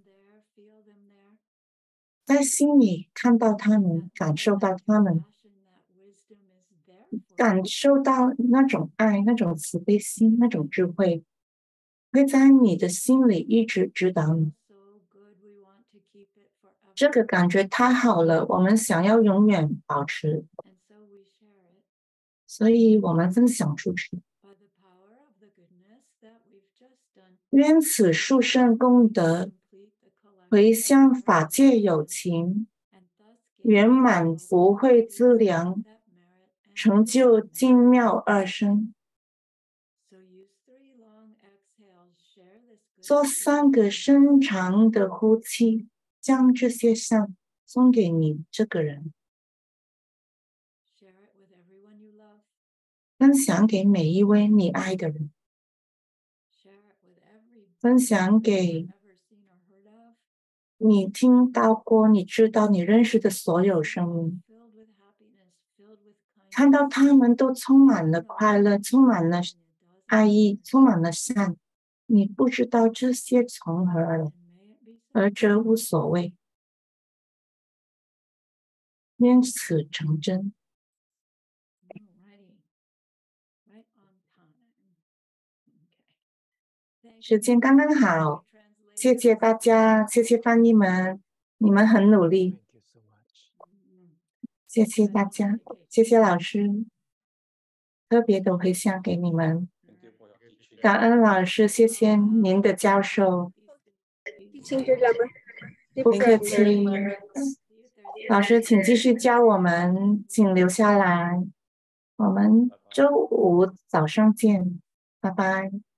在心里看到他们，感受到他们，感受到那种爱、那种慈悲心、那种智慧，会在你的心里一直指导你。这个感觉太好了，我们想要永远保持，所以我们分享出去。愿此殊胜功德回向法界有情，圆满福慧资粮，成就精妙二生。做3个深长的呼气，将这些善送给你这个人，分享给每一位你爱的人，分享给你听到过、你知道、你认识的所有生命，看到他们都充满了快乐，充满了爱意，充满了善。你不知道这些从何而来，而这无所谓，愿此成真。 时间刚刚好，谢谢大家，谢谢翻译们，你们很努力， Thank you so much. 谢谢大家，谢谢老师，特别的回向给你们， Thank you for your teaching. 感恩老师，谢谢您的教授， Teaching 学长们， 不客 Thank you very 气， much. 老师请继续教我们，请留下来，我们周五早上见，拜拜。